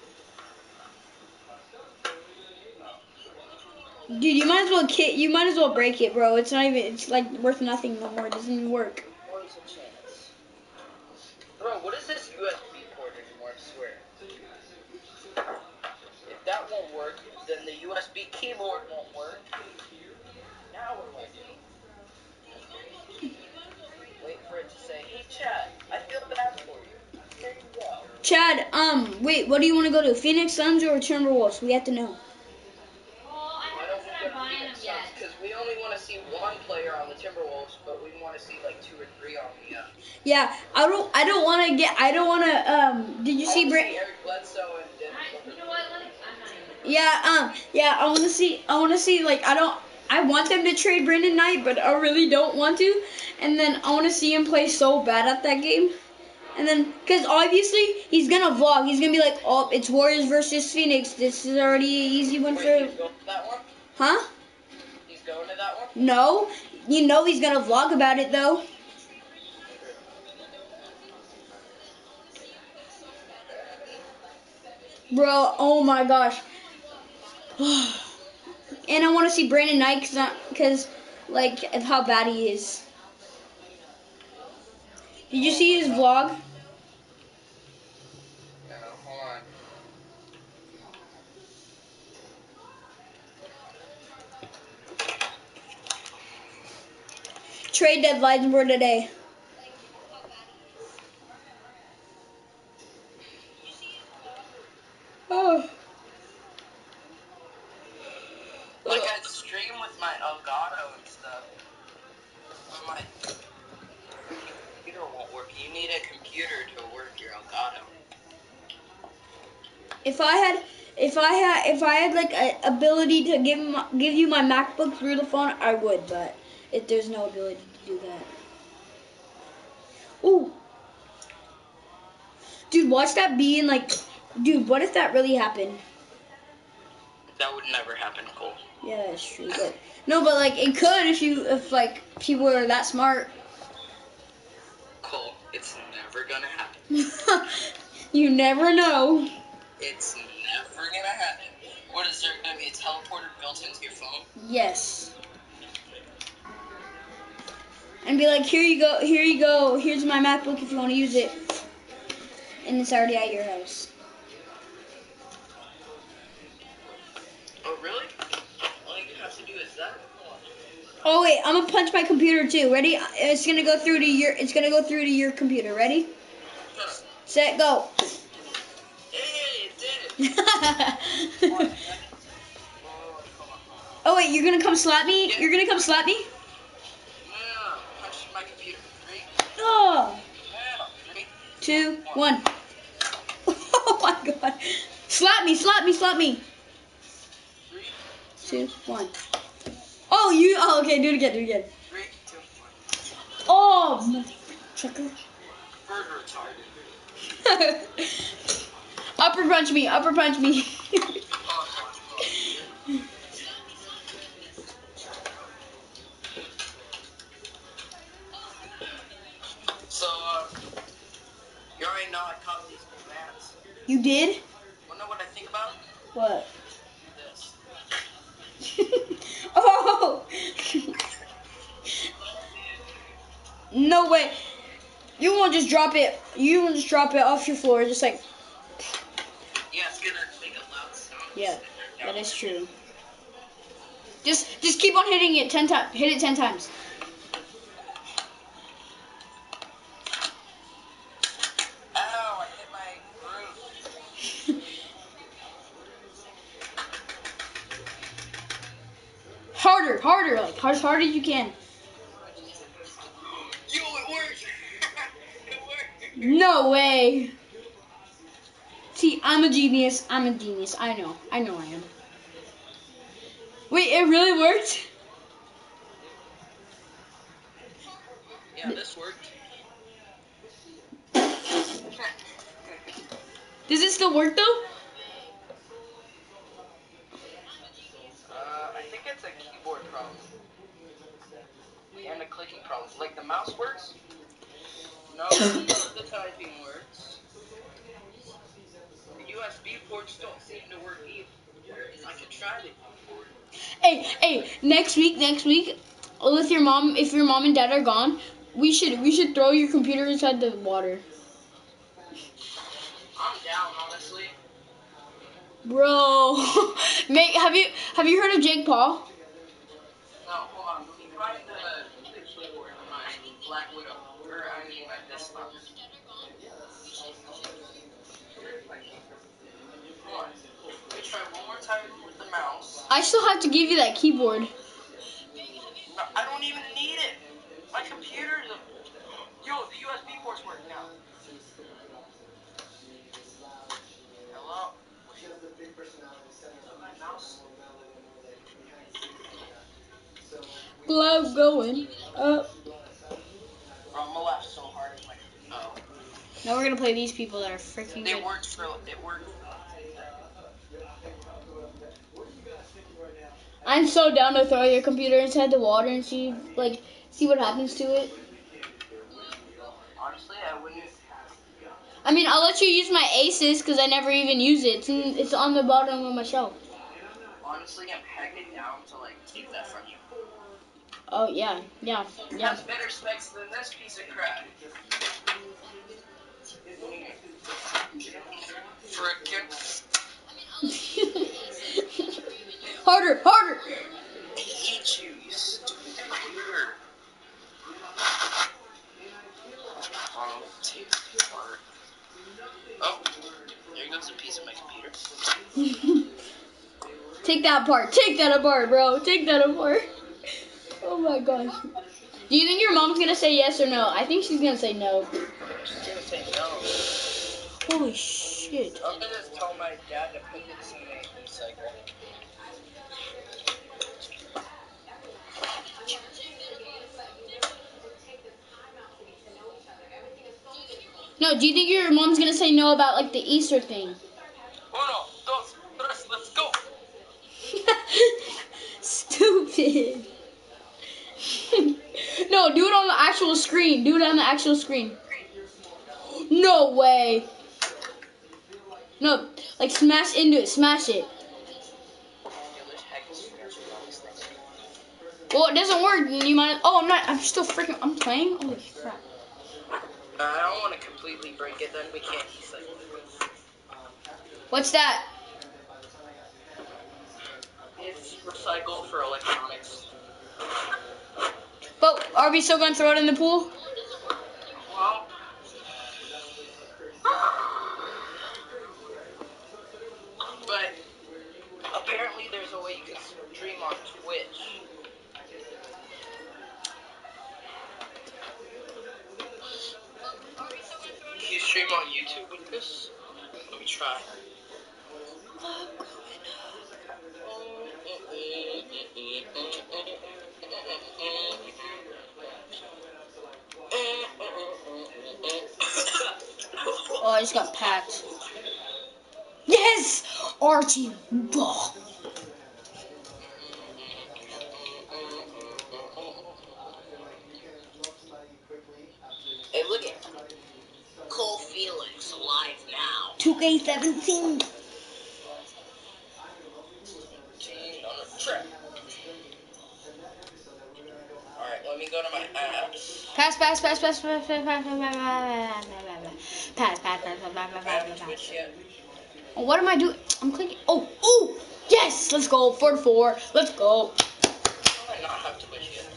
Dude, you might as well ki- you might as well break it, bro. It's not even. It's like worth nothing no more. It doesn't even work. What is a chance? Bro, what is this U S B port anymore, I swear? If that won't work, then the U S B keyboard won't work. Now what do I do? Wait for it to say, hey Chad, I feel bad for you. There you go. Chad, um, wait. What do you want to go to? Phoenix Suns or Timberwolves? We have to know. Well, I Why haven't don't we started go buying Phoenix them yet. Suns? Because we only want to see one player on the Timberwolves, but we want to see like two or three on the. Uh, Yeah, I don't. I don't want to get. I don't want to. Um, did you I see wanna Brent? see Eric Bledsoe and Dennis I, Booker. you know what? Let me, I'm not even. Yeah. Um. Yeah. I want to see. I want to see. Like, I don't. I want them to trade Brandon Knight, but I really don't want to. And then I want to see him play so bad at that game. And then, because obviously he's gonna vlog. He's gonna be like, "Oh, it's Warriors versus Phoenix. This is already an easy one Wait, for." he's going to that one? Huh? He's going to that one? No. You know he's gonna vlog about it though. Bro, oh my gosh. And I want to see Brandon Knight because, like, of how bad he is. Did you see his vlog? No, hold on. Trade deadlines were today. Oh. Like, I stream with my Elgato and stuff. But my computer won't work. You need a computer to work your Elgato. If I had, if I had, if I had like a ability to give my, give you my MacBook through the phone, I would. But if there's no ability to do that. Ooh, dude, watch that be in like, dude. What if that really happened? That would never happen, Cole. Yeah, that's true. But no, but like it could if you, if like people were that smart. Cole, it's never gonna happen. You never know. It's never gonna happen. What is there gonna be a teleporter built into your phone? Yes. And be like, here you go, here you go, here's my MacBook if you want to use it. And it's already at your house. Oh, really? All you have to do is that? Oh wait, I'm gonna punch my computer too. Ready? It's gonna go through to your. It's gonna go through to your computer. Ready? Huh. Set, go. Hey, it did. Oh wait, you're gonna come slap me? You're gonna come slap me? No, no, no. Punch my computer. Three, Oh. no, three, Two, one. Oh my god. Slap me, slap me, slap me. three, Two, one. Oh, you. Oh, okay. Do it again. Do it again. three, two, one. Oh, motherfucker. Bird retarded. Upper punch me. Upper punch me. So, uh, you already know I caught these bats. You did? Wanna know what I think about? What? This. Oh. No way. You won't just drop it. You won't just drop it off your floor, just like. Yeah, it's gonna make a loud sound. Yeah, that is true. Just, just keep on hitting it ten times. Hit it ten times. Ow, I hit my roof. Harder, harder, like as hard as you can. Yo, it worked! It worked! No way. See, I'm a genius. I'm a genius. I know. I know I am. Wait, it really worked? Yeah, this worked. Does it still work though? Uh, I think it's a keyboard problem. And a clicking problem. Like the mouse works? No, the typing works. The U S B ports don't seem to work either. I could try the keyboard. Hey, hey, next week, next week, with your mom, if your mom and dad are gone, we should we should throw your computer inside the water. I'm down, honestly. Bro, mate, have you have you heard of Jake Paul? No, hold on. Let me try the, the keyboard on my Black Widow. Or, I mean, my desktop. Hold on. Let me try one more time with the mouse. I still have to give you that keyboard. No, I don't even need it. My computer's a... Yo, the U S B port's working now. Hello? My mouse? Glow going up. Bro, I'm gonna laugh so hard. It's like, oh. Now we're gonna play these people that are freaking They good. worked for. It worked. I'm so down to throw your computer inside the water and see, like, see what happens to it. Honestly, I wouldn't. I mean, I'll let you use my Asus because I never even use it. It's, in, it's on the bottom of my shelf. Honestly, I'm hacking down to like take that from you. Oh yeah, yeah, It yeah. has better specs than this piece of crap. Frickin'. Harder, harder. I hate you, you stupid computer. Oh, take it apart. Oh, there goes a piece of my computer. Take that apart. Take that apart, bro. Take that apart. Oh my gosh. Do you think your mom's gonna say yes or no? I think she's gonna say no. She's gonna say no. Holy shit. I'm gonna just tell my dad to put this in the recycle. No, do you think your mom's gonna say no about like the Easter thing? Uno, dos, tres, let's go. Stupid. No, do it on the actual screen. Do it on the actual screen. No way. No, like smash into it. Smash it. Well, it doesn't work. You might. Oh, I'm not. I'm still freaking. I'm playing. Holy crap. Uh, I don't want to completely break it. Then we can't recycle it. What's that? It's recycled for electronics. But are we still gonna throw it in the pool? Well, but apparently there's a way you can stream on Twitch. Can you stream on YouTube with this? Let me try. Oh, I just got packed. Yes! Archie. Ball. Hey, look at Cole Felix alive now. two K seventeen. Alright, let me go to my apps. Pass, pass, pass, pass, pass, pass, pass, pass, pass, pass, pass, pass, pass, I haven't pass. switched yet. Oh, what am I doing? I'm clicking. Oh, oh, yes! Let's go. Four to four. Let's go. How do I not have Twitch yet?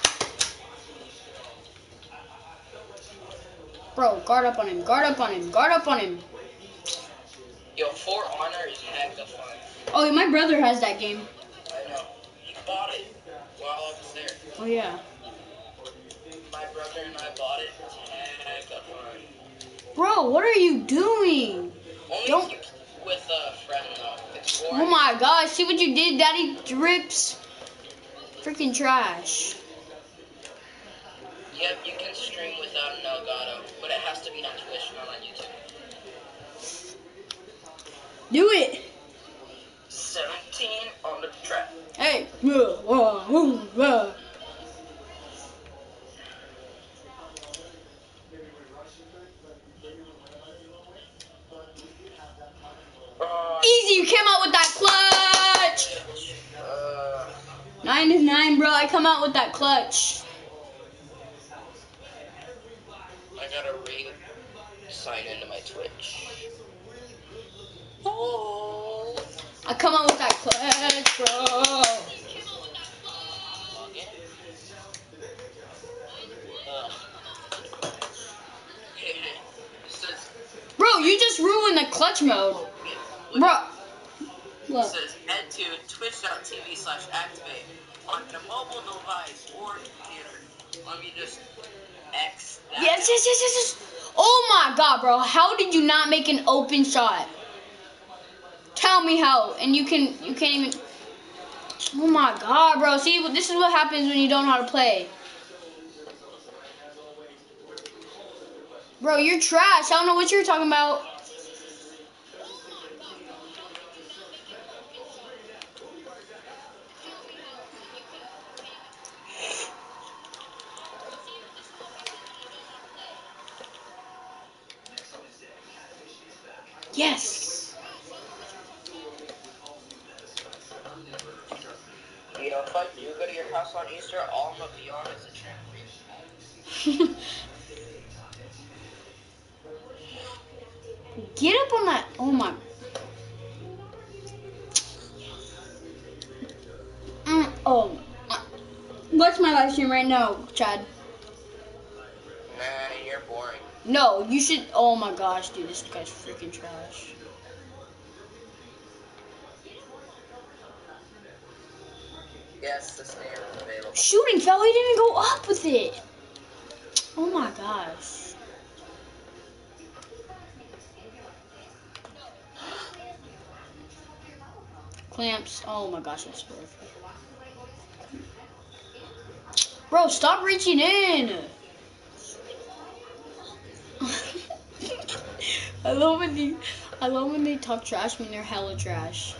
Bro, guard up on him. Guard up on him. Guard up on him. Yo, For Honor is hecka fun. Oh, my brother has that game. I know. He bought it while I was there. Oh, yeah. My brother and I bought it. It's hecka fun. Bro, what are you doing? Only Don't- if you play with a friend, though. It's boring. Oh, my gosh. See what you did? Daddy drips. Freaking trash. Yep, you can stream without an Elgato, but it has to be on Twitch, not on YouTube. Do it. seventeen on the trap. Hey. Whoa, whoa, whoa, whoa. Uh, Easy, you came out with that clutch. uh, Nine is nine, bro. I come out with that clutch. I gotta re-sign into my Twitch. Oh. I come out with that clutch, bro. Log in. Uh. It says, Bro, you just ruined the clutch mode. look, Bro. it Look. says head to twitch.tv slash activate on a mobile device or computer. Let me just X that. Yes, yes, yes, yes, yes. Oh my god, bro. How did you not make an open shot? Tell me how. And you can, you can't even. Oh my god, bro. See, this is what happens when you don't know how to play. Bro, you're trash. I don't know what you're talking about. Yes. You know, if I do go to your house on Easter, all I'm gonna be on is a trampoline. Get up on that. Oh my. Mm, oh. uh, Watch my live stream right now, Chad. Nah, you're boring. No, you should. Oh my gosh, dude, this guy's freaking trash. Yes, the stand is available. Shooting fell. He didn't go up with it. Oh my gosh. Clamps. Oh my gosh, that's perfect. Bro, stop reaching in. I love when they, I love when they talk trash when they're hella trash.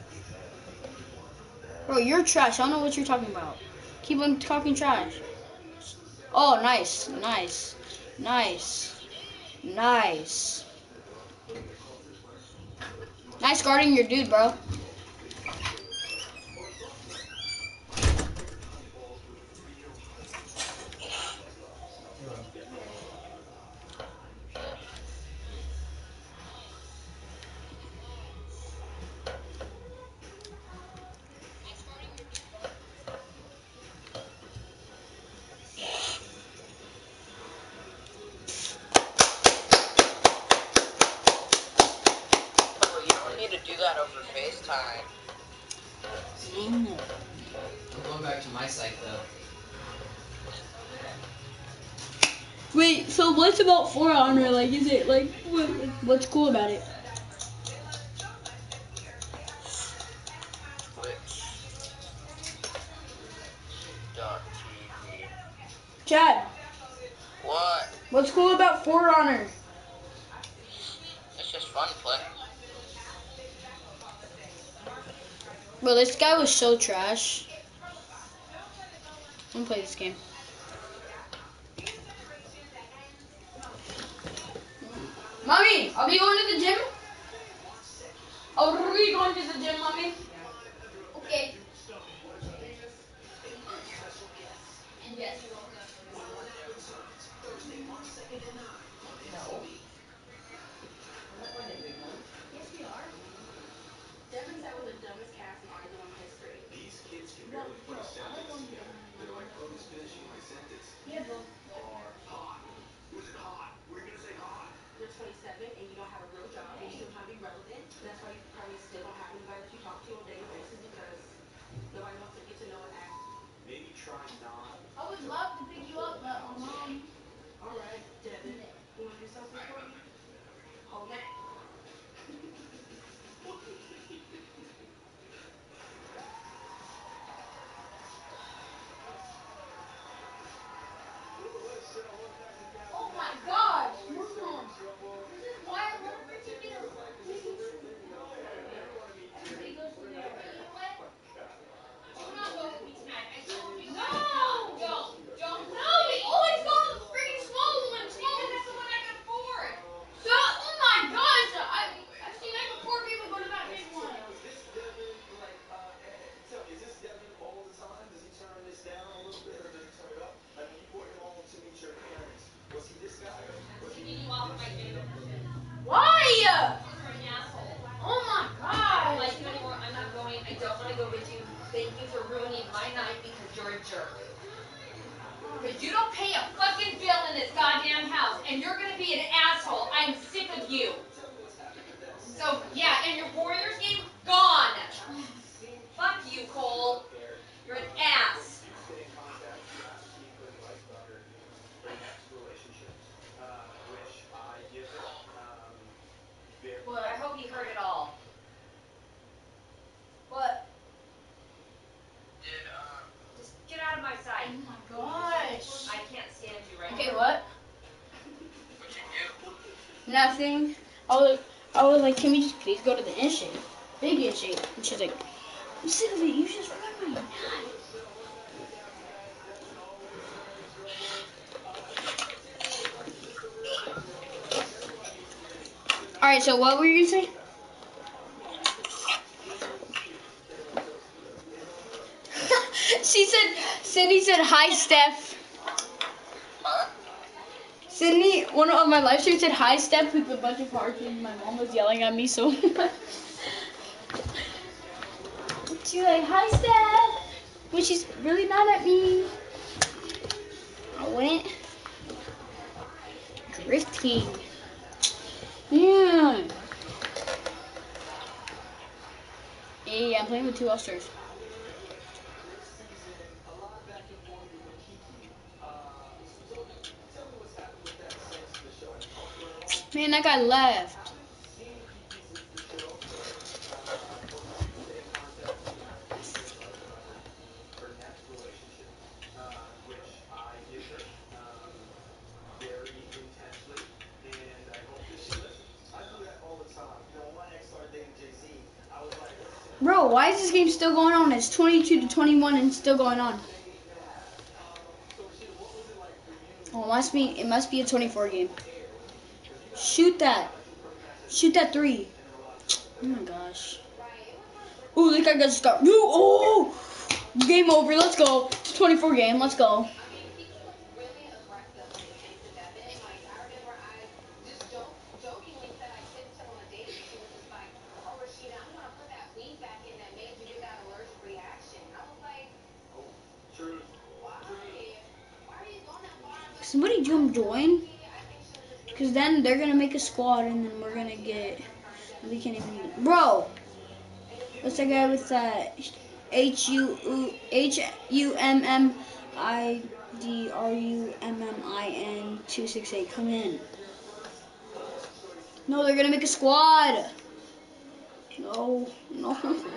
Bro, you're trash. I don't know what you're talking about. Keep on talking trash. Oh, nice, nice, nice, nice. Nice guarding your dude, bro. Oh, you don't need to do that over FaceTime. Mm. I'm going back to my site though. Wait, so what's about For Honor? Like, is it like what, what's cool about it? Twitch dot T V. Chad, What? what's cool about For Honor? It's just fun play. Bro, this guy was so trash. I'm gonna play this game. Mommy, are we going to the gym? Are we going to the gym, Mommy? Okay. Yes. Yes, we are. Devin said was the dumbest casting argument in history. These kids can barely put a sentence together. They're like, oh, who's finishing my sentence? Yeah, bro. Are hot. Who's it hot? We're gonna say hot. You're twenty-seven and you don't have a real job and you still trying to be relevant. That's why you probably still don't have anybody that you talk to on a daily basis because nobody wants to get to know and ask. Maybe try not. I would love to pick you up, but my mom. All right, Devin, you want to do something for me? Hold it. Oh my gosh! Mom. This is why I love particular. Everybody goes to there. But you know what? You're not going with me tonight. I told you. No! Don't. Don't. No! We always go to the freaking small one. Small one. That's the one I can afford. So, oh my gosh! I, I've seen like four people go to that big one. Is this Devin, like, uh, tell me, is this Devin all the time? Does he turn this down a little bit or does he turn it up? Like, when you brought him home to meet your parents, was he this guy? Was he... Taking you off my game. Why? You're an asshole. Oh my I don't gosh! like you anymore. I'm not going. I don't want to go with you. Thank you for ruining my night because you're a jerk. Because you don't pay a fucking bill in this goddamn house, and you're gonna be an asshole. I'm sick of you. So yeah, and your Warriors game gone. Fuck you, Cole. You're an ass. Get in contact last week with advice about her, her next relationship, uh, which I give her, um, very... Well, I hope you heard it all. What? Did, um... Just get out of my sight. Oh my gosh! I can't Nothing. I was, I was like, can we just please go to the in shape? Big in shape. And she's like, I'm sick of it. You just ruined my night. Alright, so what were you going to say? She said, Sydney said, hi, Steph. Huh? Sydney, one of my live streams said, hi, Steph, with a bunch of hearts, and my mom was yelling at me so much. She's like, hi, Steph. But she's really not at me. I went drifting. Yeah. Hey, I'm playing with two All-Stars. Man, that guy left. Bro, why is this game still going on? It's twenty-two to twenty-one and still going on. Oh, it must be, it must be a twenty-four game. Shoot that. Shoot that three. Oh my gosh. Oh, this guy just got. Oh! Game over. Let's go. It's a twenty-four game. Let's go. Somebody jump join, because then they're gonna make a squad and then we're gonna get. We can't even. Bro, what's that guy with that H U H U M M I D R U M M I N two six eight? Come in. No, they're gonna make a squad. No, no.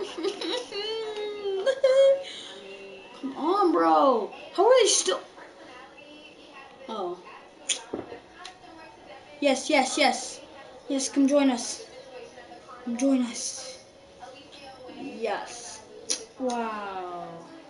Come on, bro. How are they still? Oh. Yes, yes, yes. Yes, come join us. Come join us. Yes. Wow.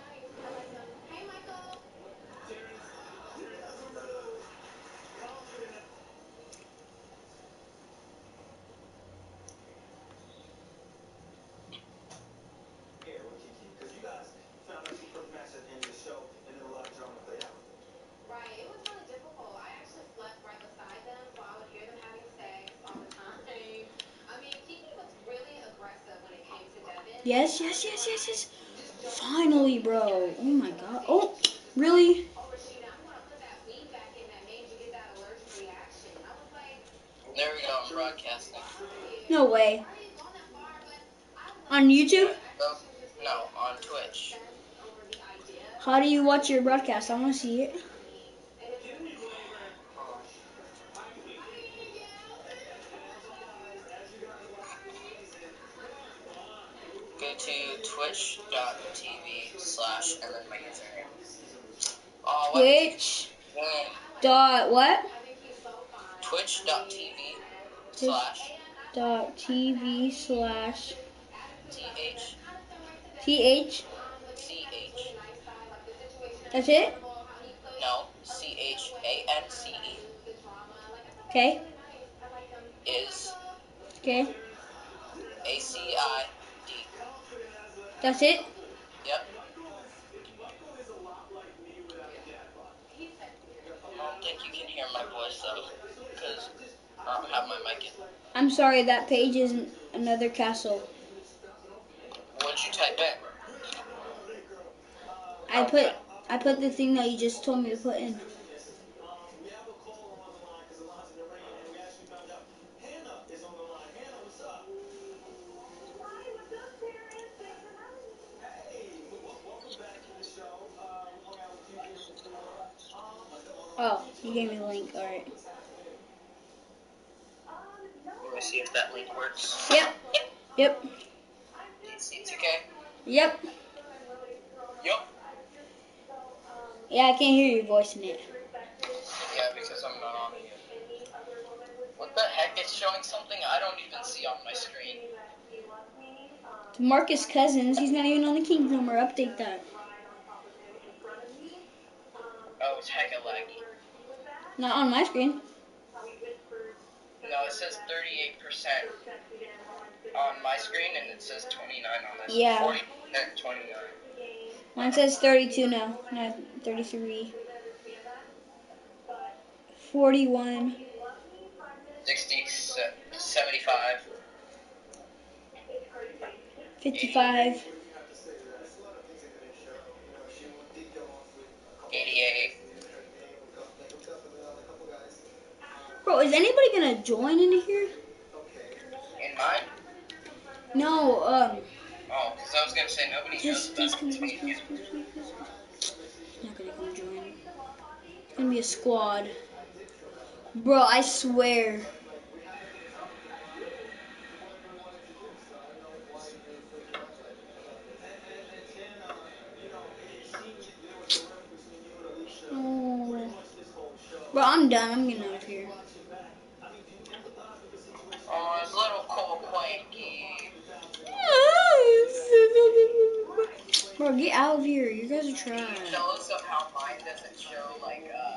Yes, yes, yes, yes, yes. Finally, bro. Oh my god. Oh, really? There we go, I'm broadcasting. No way. On YouTube? Oh, no, on Twitch. How do you watch your broadcast? I want to see it. Go to twitch.tv slash and then my username. Oh, what? Twitch. Dot what? Twitch.tv slash Dot TV slash T-H T H. C-H. That's it? No, C H A N C E. Okay. Is Okay. A C I D. That's it? Yep. I don't think you can hear my voice though, because I don't have my mic in. I'm sorry, that page is another castle. What'd you type in? I put I put the thing that you just told me to put in. Oh, you gave me the link. All right. Let me see if that link works. Yep. Yep. It's okay. Yep. Yup. Yeah, I can't hear your voice in it. Yeah, because I'm not on it yet. What the heck showing something I don't even see on my screen. Marcus Cousins, he's not even on the Kings no more. Update that. Oh, it's hecka laggy. Not on my screen. No, it says thirty-eight percent on my screen, and it says twenty-nine on this. Yeah. forty percent, twenty-nine. Mine says thirty-two now, not thirty-three. forty-one. sixty, seventy-five. fifty-five. eighty-eight. Bro, is anybody gonna join into here? In mine? No, um. Oh, because I was gonna say nobody Just, knows just about come, it. please, please, please, please, please. Not gonna come join. It's gonna be a squad. Bro, I swear. Oh. Bro, I'm done. I'm getting out of here. Oh, it's little Cole Quanky. Bro, get out of here. You guys are trash. Are you jealous of how mine doesn't show, like, uh,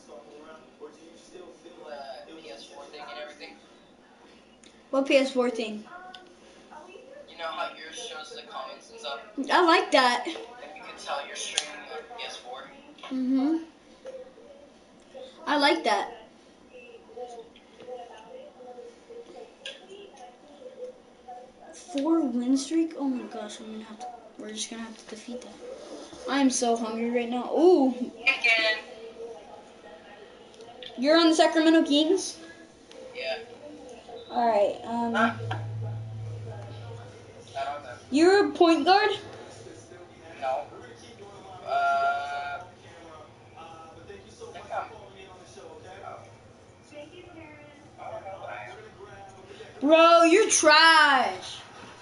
the P S four thing and everything? What P S four thing? You know how yours shows the comments and stuff? I like that. And you can tell you're streaming on P S four. Mm-hmm. I like that. Four win streak? Oh my gosh, I'm gonna have to, we're just gonna have to defeat that. I'm so hungry right now. Ooh. Again. You're on the Sacramento Kings? Yeah. Alright, um. Ah. I don't know. You're a point guard? No. Uh. I think I'm. Bro, you're trash.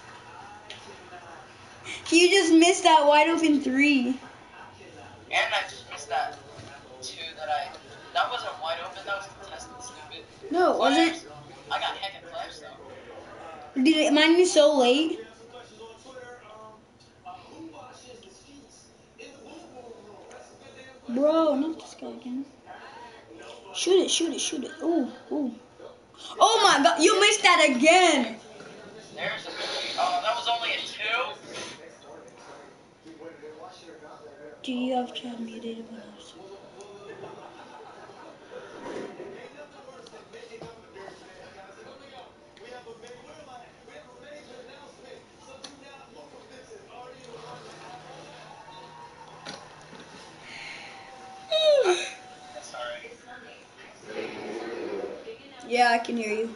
You just missed that wide open three. And I just missed that two that I. That wasn't wide open. That was contested, stupid. No, it wasn't. I got heckin' flash though. Did it mine be so late? Bro, not this guy again. Shoot it, shoot it, shoot it. Ooh, ooh. Oh my god, you missed that again. There's a oh, that was only a two. Do you have chat muted? Sorry. Yeah, I can hear you.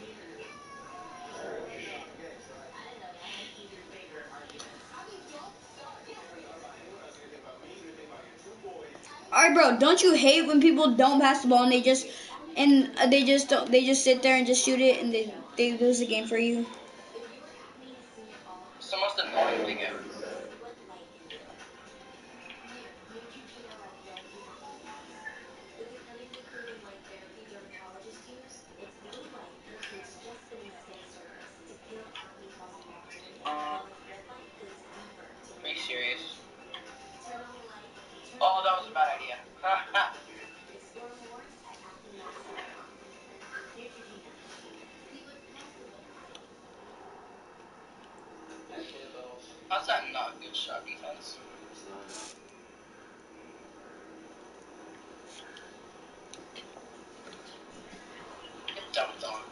Alright, bro. Don't you hate when people don't pass the ball and they just and they just don't, they just sit there and just shoot it and they they lose the game for you? It's the most annoying thing ever. Are you serious? Oh, that was a bad idea. How's that not good shot defense? Get dumped on.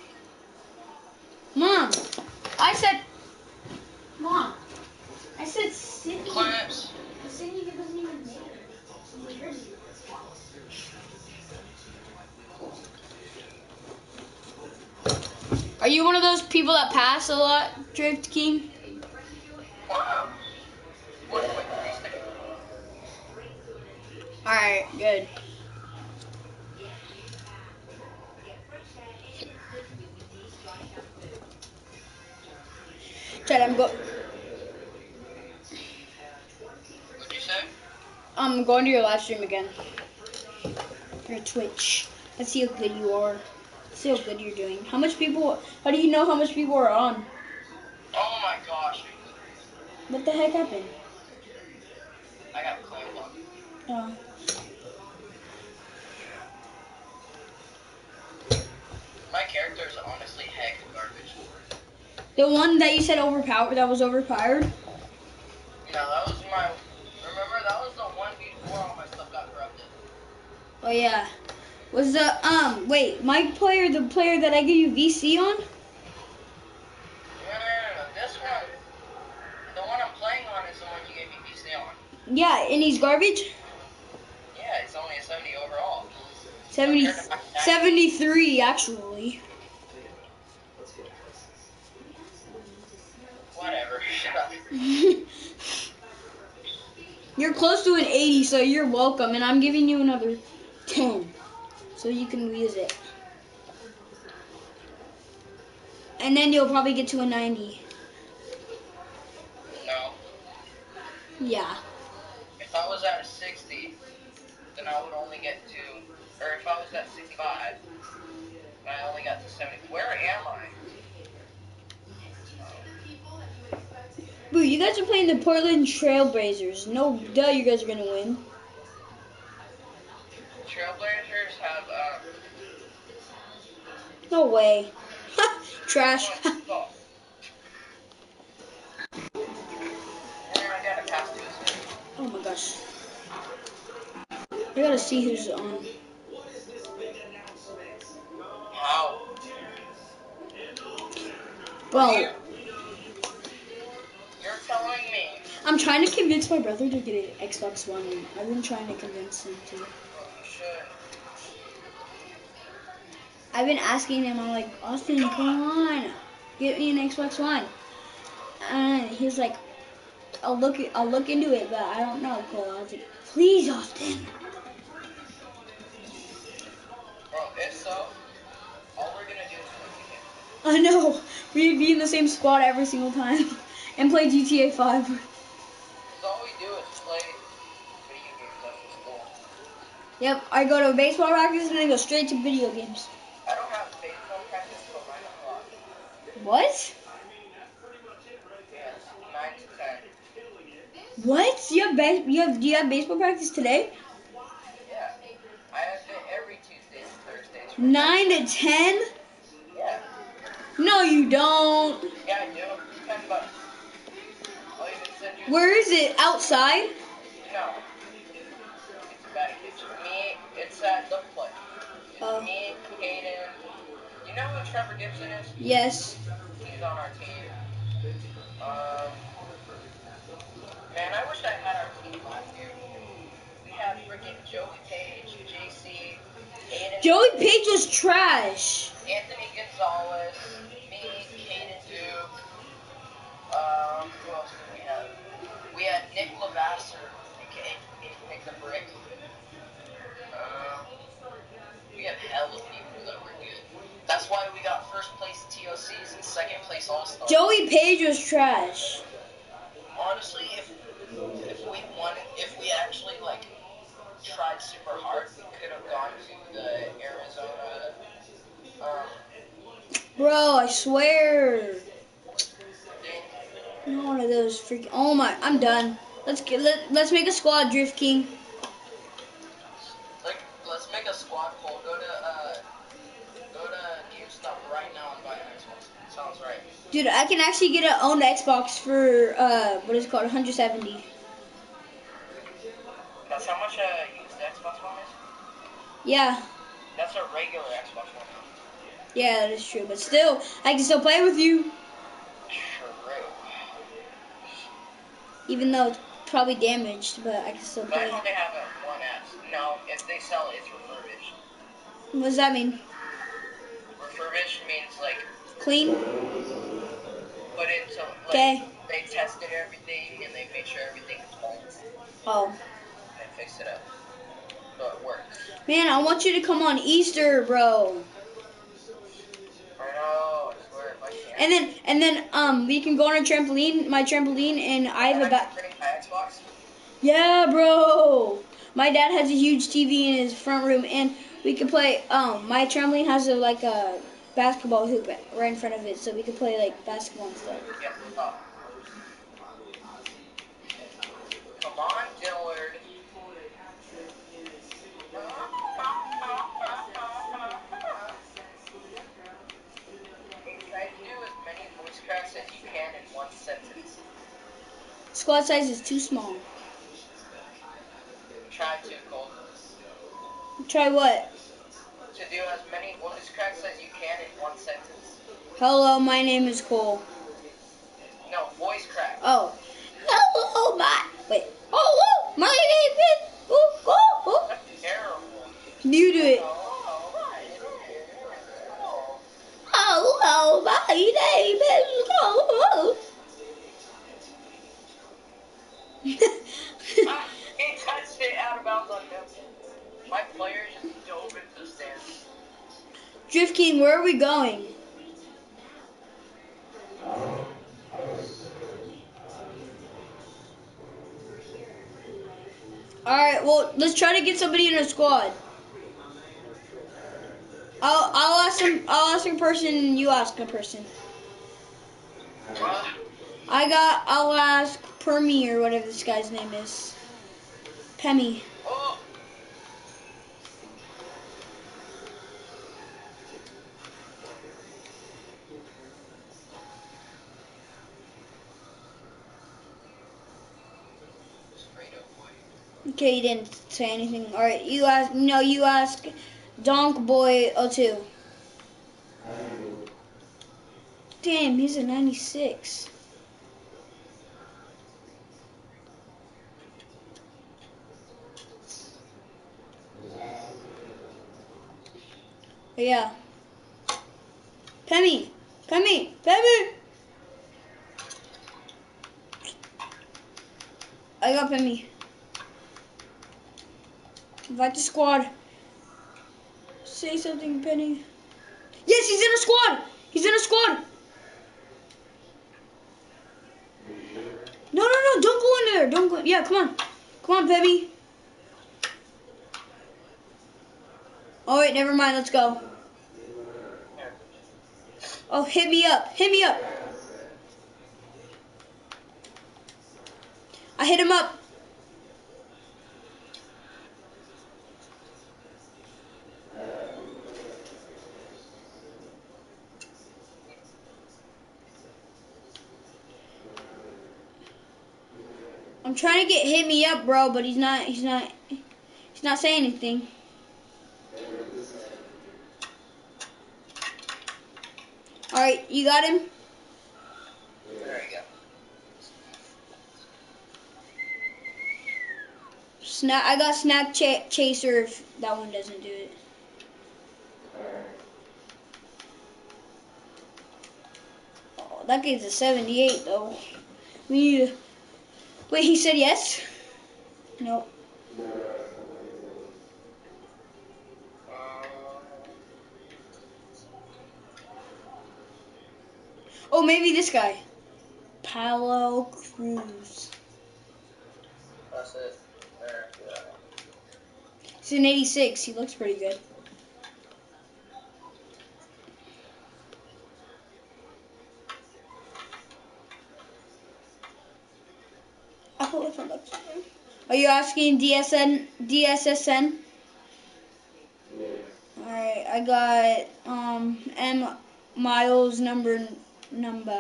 Mom, I said, Mom, I said Sydney. Clips. Sydney doesn't even make it. Are you one of those people that pass a lot, Drift King? Wow. one point three seconds. Alright, good. Chad, I'm go. What'd you say? I'm going to your live stream again. Your Twitch. Let's see how good you are. See how good you're doing. How much people? How do you know how much people are on? Oh my gosh. What the heck happened? I got clan block. Oh. My character is honestly heck garbage. The one that you said overpowered, that was overpowered? No, that was my, remember, that was the one before all my stuff got corrupted. Oh yeah. Was the, um, wait, my player, the player that I give you V C on? No, no, no, no, this one, the one I'm playing on is the one you gave me V C on. Yeah, and he's garbage? Yeah, it's only a seventy overall. seventy, seventy-three, actually. Whatever, shut up. You're close to an eighty, so you're welcome, and I'm giving you another ten, so you can use it. And then you'll probably get to a ninety. No. Yeah. If I was at sixty, then I would only get to, or if I was at sixty-five, then I only got to seventy. Where am I? Boo, you guys are playing the Portland Trailblazers. No duh, you guys are gonna win. Trailblazers have, um... No way. Trash. Oh, I gotta pass this. Oh my gosh. I gotta see who's on. How? Well, You're telling me. I'm trying to convince my brother to get an Xbox One. I've been trying to convince him to. Well, you should. I've been asking him, I'm like, Austin, come on, get me an Xbox One. And he's like, I'll look, I'll look into it, but I don't know, Cole. I was like, please, Austin. Bro, if so, all we're gonna do is play I the game. know. We'd be in the same spot every single time and play G T A five. Because all we do is play video games after school. Yep, I go to baseball practice and then go straight to video games. I don't have baseball practice till nine o'clock. What? Yes, nine to ten. What? You have ba- you have do you have baseball practice today? Yeah. I have it every Tuesdays and Thursdays. Nine to ten? Yeah. No, you don't. Yeah, I do. Ten bucks. I'll even send you. Where is it? Outside? No. It's back. It's me. It's at the play. It's Oh. me, Hayden. You know who Trevor Gibson is? Yes. He's on our team. Um. Man, I wish I had our team last year. We had freaking Joey Page, J C, Hayden. Joey Page was trash. Anthony Gonzalez, me, Hayden Duke. Um, who else did we have? We had Nick Lavasser, aka Nick the Brick. Um, we have hella people that were good. That's why we got first place T O Cs and second place All Stars. Joey Page was trash. Honestly, if if we wanted, if we actually like tried super hard, we could have gone to the Arizona. Um, Bro, I swear. Not one of those freaking. Oh my, I'm done. Let's get let, let's make a squad, Drift King. like, let's make a squad poll. Go to uh, go to GameStop right now and buy an Xbox. Sounds right. Dude, I can actually get an owned Xbox for uh what is it called, one seventy. That's how much a used Xbox One is? Yeah. That's a regular Xbox One. Yeah, that is true. But still, I can still play with you. True. Even though it's probably damaged, but I can still But I play. know they have a one S. No, if they sell it, it's refurbished. What does that mean? Refurbished means like Clean? put into like Okay. they tested everything and they made sure everything was fine. Oh. And fixed it up. So it works. Man, I want you to come on Easter, bro. I know, I swear if I can. And then and then um we can go on a trampoline, my trampoline, and I have a ba- Bring my Xbox. Yeah, bro. My dad has a huge T V in his front room, and We could play. Um, my trampoline has a like a basketball hoop right in front of it, so we could play like basketball and stuff. Yeah. Uh, come on, Dillard. Hey, try to do as many voice cracks as you can in one sentence. Squad size is too small. Try to, Cole. Try what? To do as many voice cracks as you can in one sentence. Hello, my name is Cole. No, voice cracks. Oh. Hello, my. Wait. Hello, my name is. Oh, oh, oh. That's terrible. You do it. Oh, Hello, my name is Cole. ah, he touched it out of bounds on him. My player just dove into the stands. Drift King, where are we going? Alright, well, let's try to get somebody in our squad. I'll I'll ask some I'll ask a person and you ask a person. What? I got I'll ask Permy or whatever this guy's name is. Pemmy. Oh. Okay, you didn't say anything. Alright, you ask no, you ask Donk Boy oh two. Damn, he's a ninety-six. Oh, yeah. Pemmy! Pemmy! Pemmy! I got Pemmy. Invite the squad. Say something, Penny. Yes, he's in a squad! He's in a squad! No, no, no, don't go in there. Don't go. Yeah, come on. Come on, Pemmy. Oh, wait, never mind. Let's go. Oh, hit me up. Hit me up. I hit him up. I'm trying to get hit me up, bro, but he's not, he's not, he's not saying anything. Alright, you got him? There you go. Snap, I got Snap ch Chaser if that one doesn't do it. Oh, that guy's a seventy-eight though. We need to... Wait, he said yes? Nope. Oh, maybe this guy. Paulo Cruz. That's it. There. Yeah. He's an eighty-six. He looks pretty good. Oh, if I look. Are you asking D S N? D S S N? Alright, I got um M Miles number number.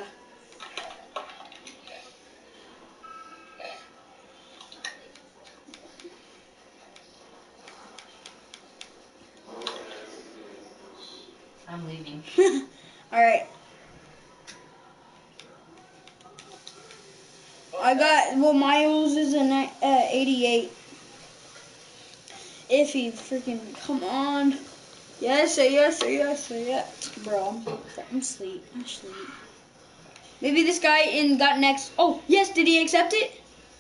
I'm leaving. Alright. I got, well, Miles is an uh, eighty-eight. If he freaking, come on. Yes, sir, yes, sir, yes, sir, yes. Bro, I'm, I'm asleep. I'm asleep. Maybe this guy in got next. Oh, yes, did he accept it?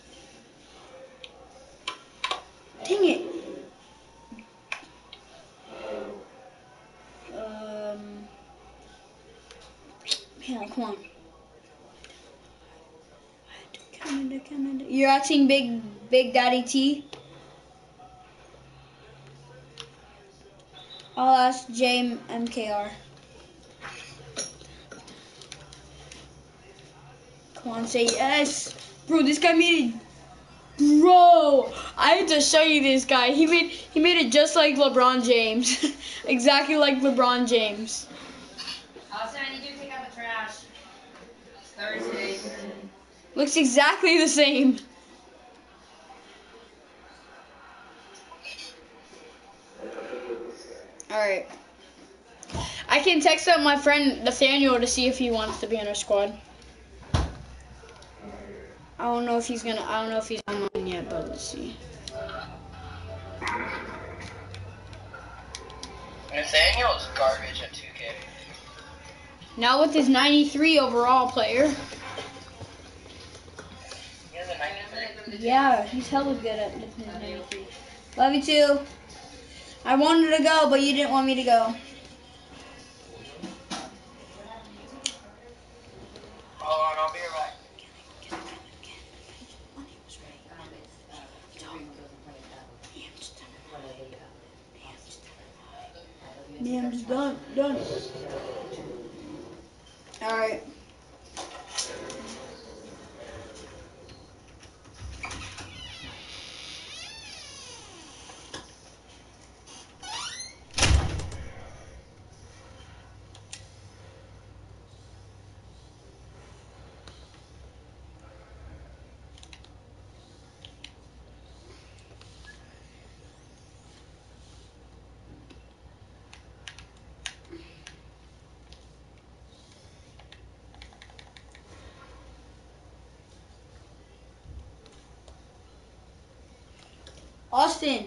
Dang it. Um, man, come on. Canada, Canada. You're asking Big Big Daddy T? I'll ask J M K R. Come on, say yes. Bro, this guy made it. Bro, I had to show you this guy. He made he made it just like LeBron James. Exactly like LeBron James. Austin, I need you to take out the trash. It's Thursday. Looks exactly the same. Alright. I can text up my friend Nathaniel to see if he wants to be on our squad. I don't know if he's gonna I don't know if he's online yet, but let's see. Nathaniel's garbage at two K. Now with his ninety-three overall player. He has a ninety-three. Yeah, he's hella good at his ninety-three. Love you too. I wanted to go, but you didn't want me to go. Hold on, I'll be right back. Yeah, I'm just done. Done. Alright. Austin.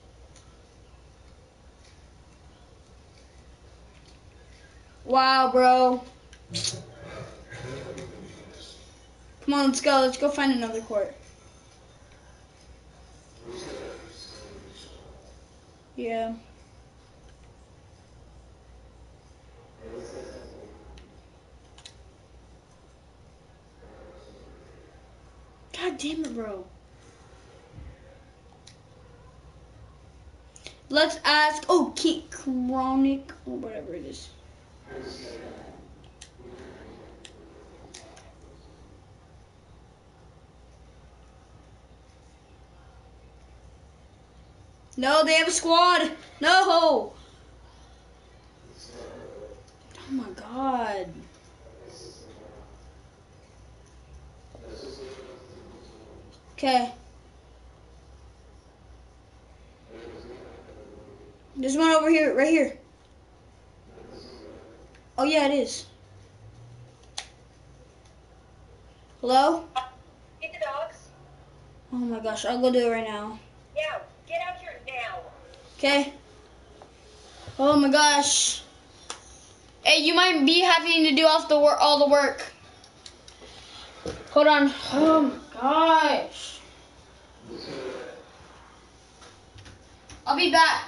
Wow, bro. Come on, let's go. Let's go find another court. Yeah. God damn it, bro. Let's ask. Oh, Kate Chronic or whatever it is. No, they have a squad. No. Oh my god. Okay. There's one over here, right here. Oh yeah, it is. Hello? Get the dogs. Oh my gosh, I'll go do it right now. Yeah, get out here now. Okay. Oh my gosh. Hey, you might be having to do off the work, all the work. Hold on. Oh my gosh. I'll be back.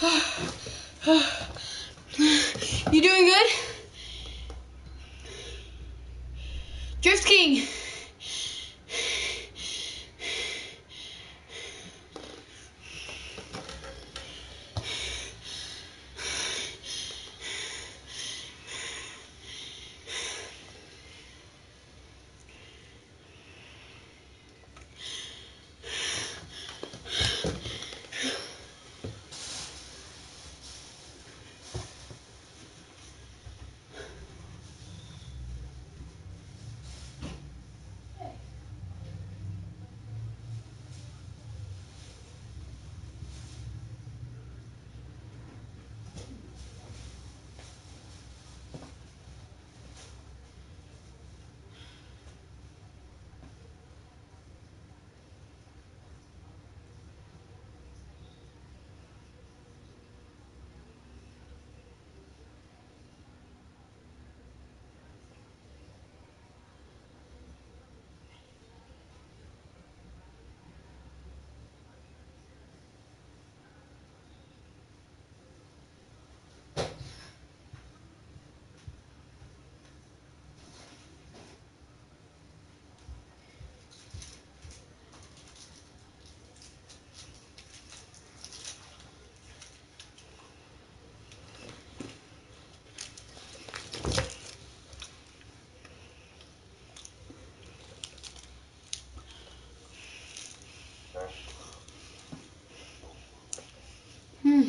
You doing good? Drift King. Hmm.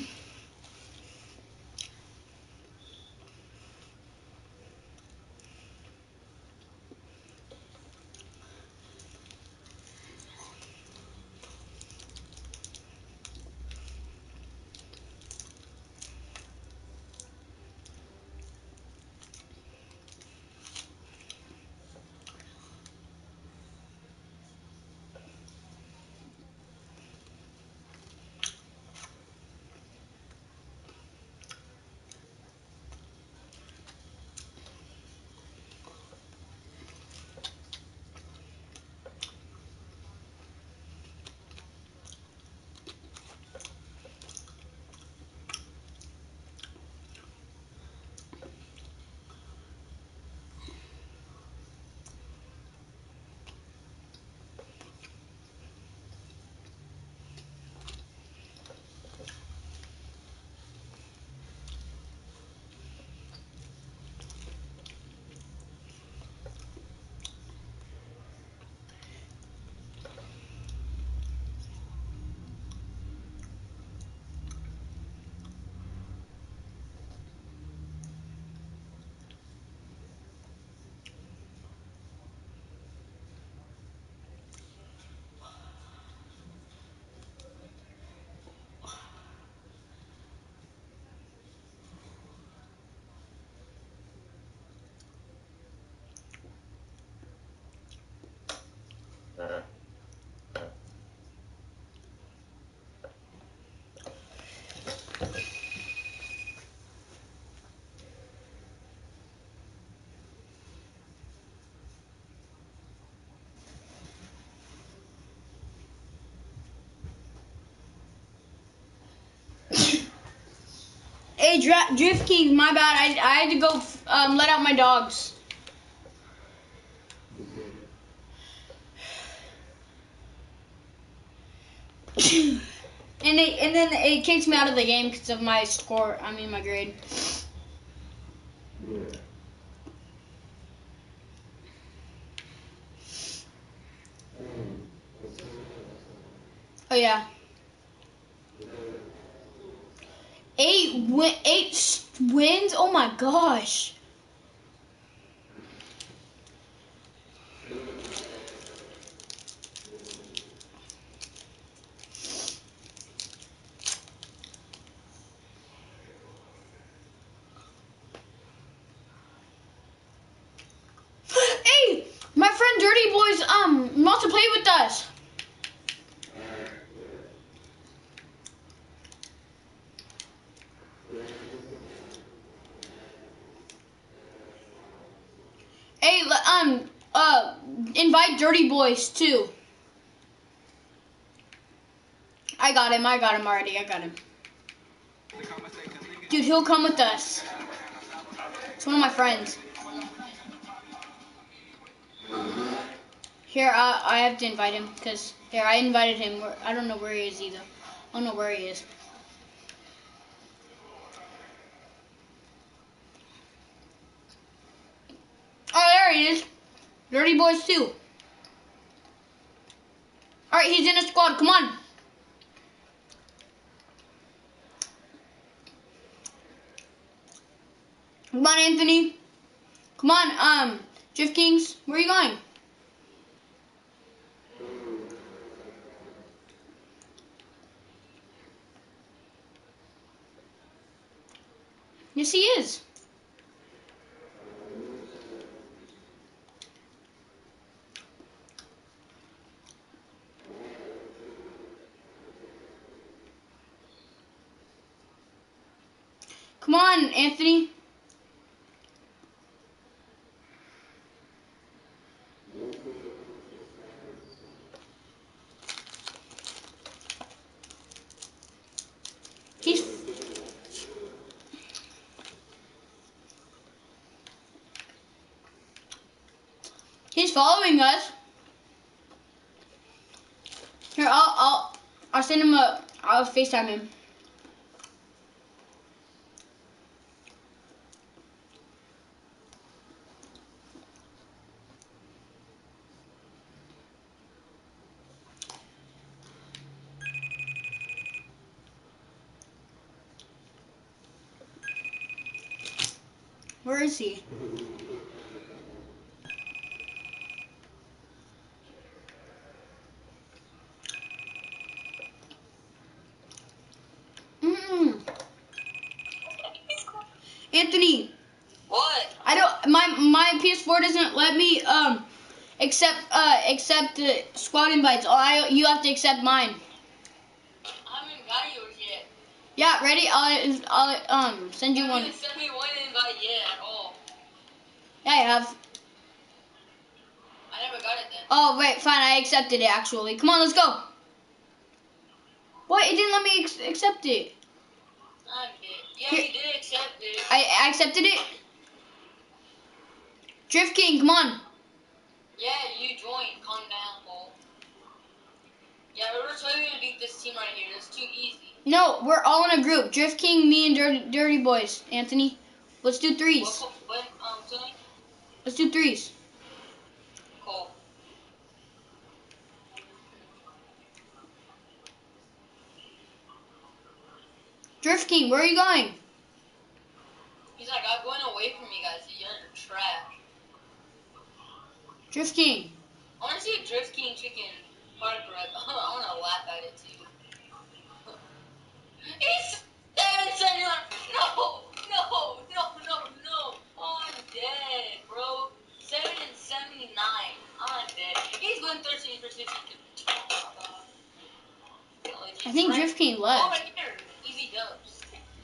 Hey, Dra- Drift King, my bad. I, I had to go um, let out my dogs. And it, and then it kicks me out of the game because of my score. I mean my grade. Oh yeah. Eight win- eight wins. Oh my gosh. Hey, my friend Dirty Boys um wants to play with us. Hey, um, uh, invite Dirty Boys too. I got him. I got him already. I got him. Dude, he'll come with us. It's one of my friends. Here, I, I have to invite him, because, here, I invited him. Where, I don't know where he is either. I don't know where he is. Oh, there he is. Dirty Boys two. Alright, he's in a squad. Come on. Come on, Anthony. Come on, um, Drift Kings. Where are you going? Yes, he is. Come on, Anthony. He's He's following us. Here, I'll I'll I'll send him a I'll FaceTime him. Where is he? Mm. Anthony. What? I don't. My my P S four doesn't let me um accept uh accept uh, squad invites. Oh, I you have to accept mine. I haven't got yours yet. Yeah, ready? I'll I'll um send you You one. haven't sent me one invite yet at all. Yeah, I have. I never got it then. Oh wait, fine. I accepted it actually. Come on, let's go. What? It didn't let me ex accept it. I did. Yeah, Here. you did accept it. I, I accepted it. Drift King, come on. Yeah, you joined. Calm down, Cole. Yeah, we're totally gonna beat this team right here. That's too easy. No, we're all in a group. Drift King, me, and Dirty, Dirty Boys. Anthony, let's do threes. What, what, um, Tony? Let's do threes. Cole. Drift King, where are you going? He's like, I'm going away from you guys. You guys are trash. Drift King. I want to see a Drift King chicken hard grip. I want to laugh at it too. It's seven seventy-one. No, no, no, no, no. I'm dead, bro. seven and seventy-nine. I'm dead. He's going thirteen for sixty-two. Oh, my God. I think Drift King Oh, left. right here. Easy dubs.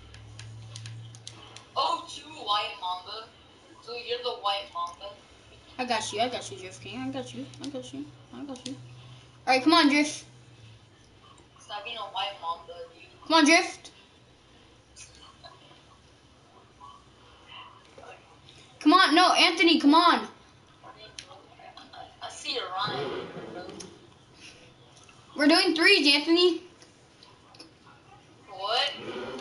Oh, two white mamba. So you're the white mamba. I got you. I got you, Drift King. I got you. I got you. I got you. All right, come on, Drift. Stop being a white mamba, dude. Come on, Drift. Come on. No, Anthony, come on. I see a Ryan, bro. We're doing threes, Anthony. What?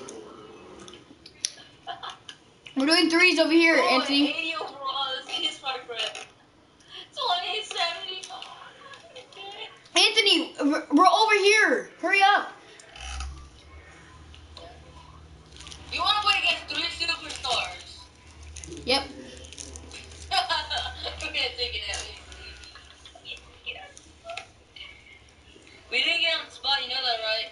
We're doing threes over here, Oh, Anthony. eighty overall. This kid's hard grip. twenty seventy. Anthony, we're we're over here. Hurry up. You want to play against three superstars? Yep. We're gonna take it out. We didn't get on the spot, you know that, right?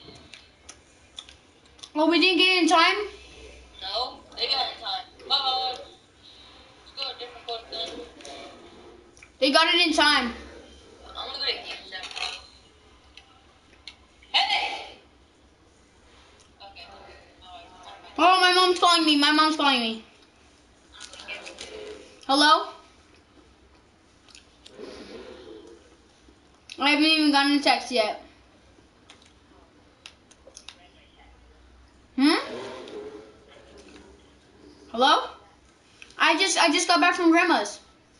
Oh, we didn't get it in time? No, they got it in time. Bye. Let's go to a different course then. They got it in time. I'm gonna go to game set. Hey! Okay. Alright. Oh, my mom's calling me. My mom's calling me. Hello? I haven't even gotten a text yet. Hmm? Hello? I just I just got back from grandma's.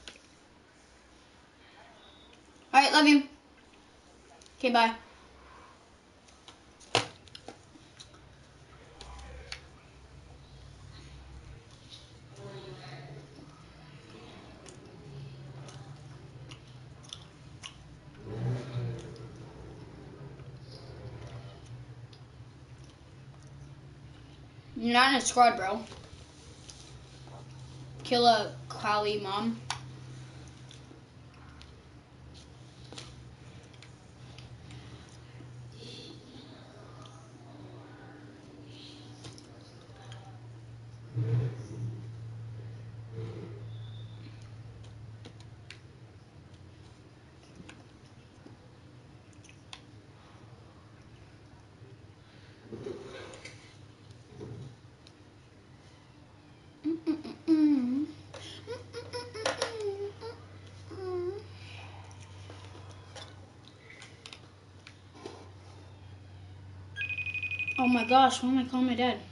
Alright, love you. Okay, bye. You're not in a squad, bro. Kill a Kali mom. Oh my gosh, why am I calling my dad?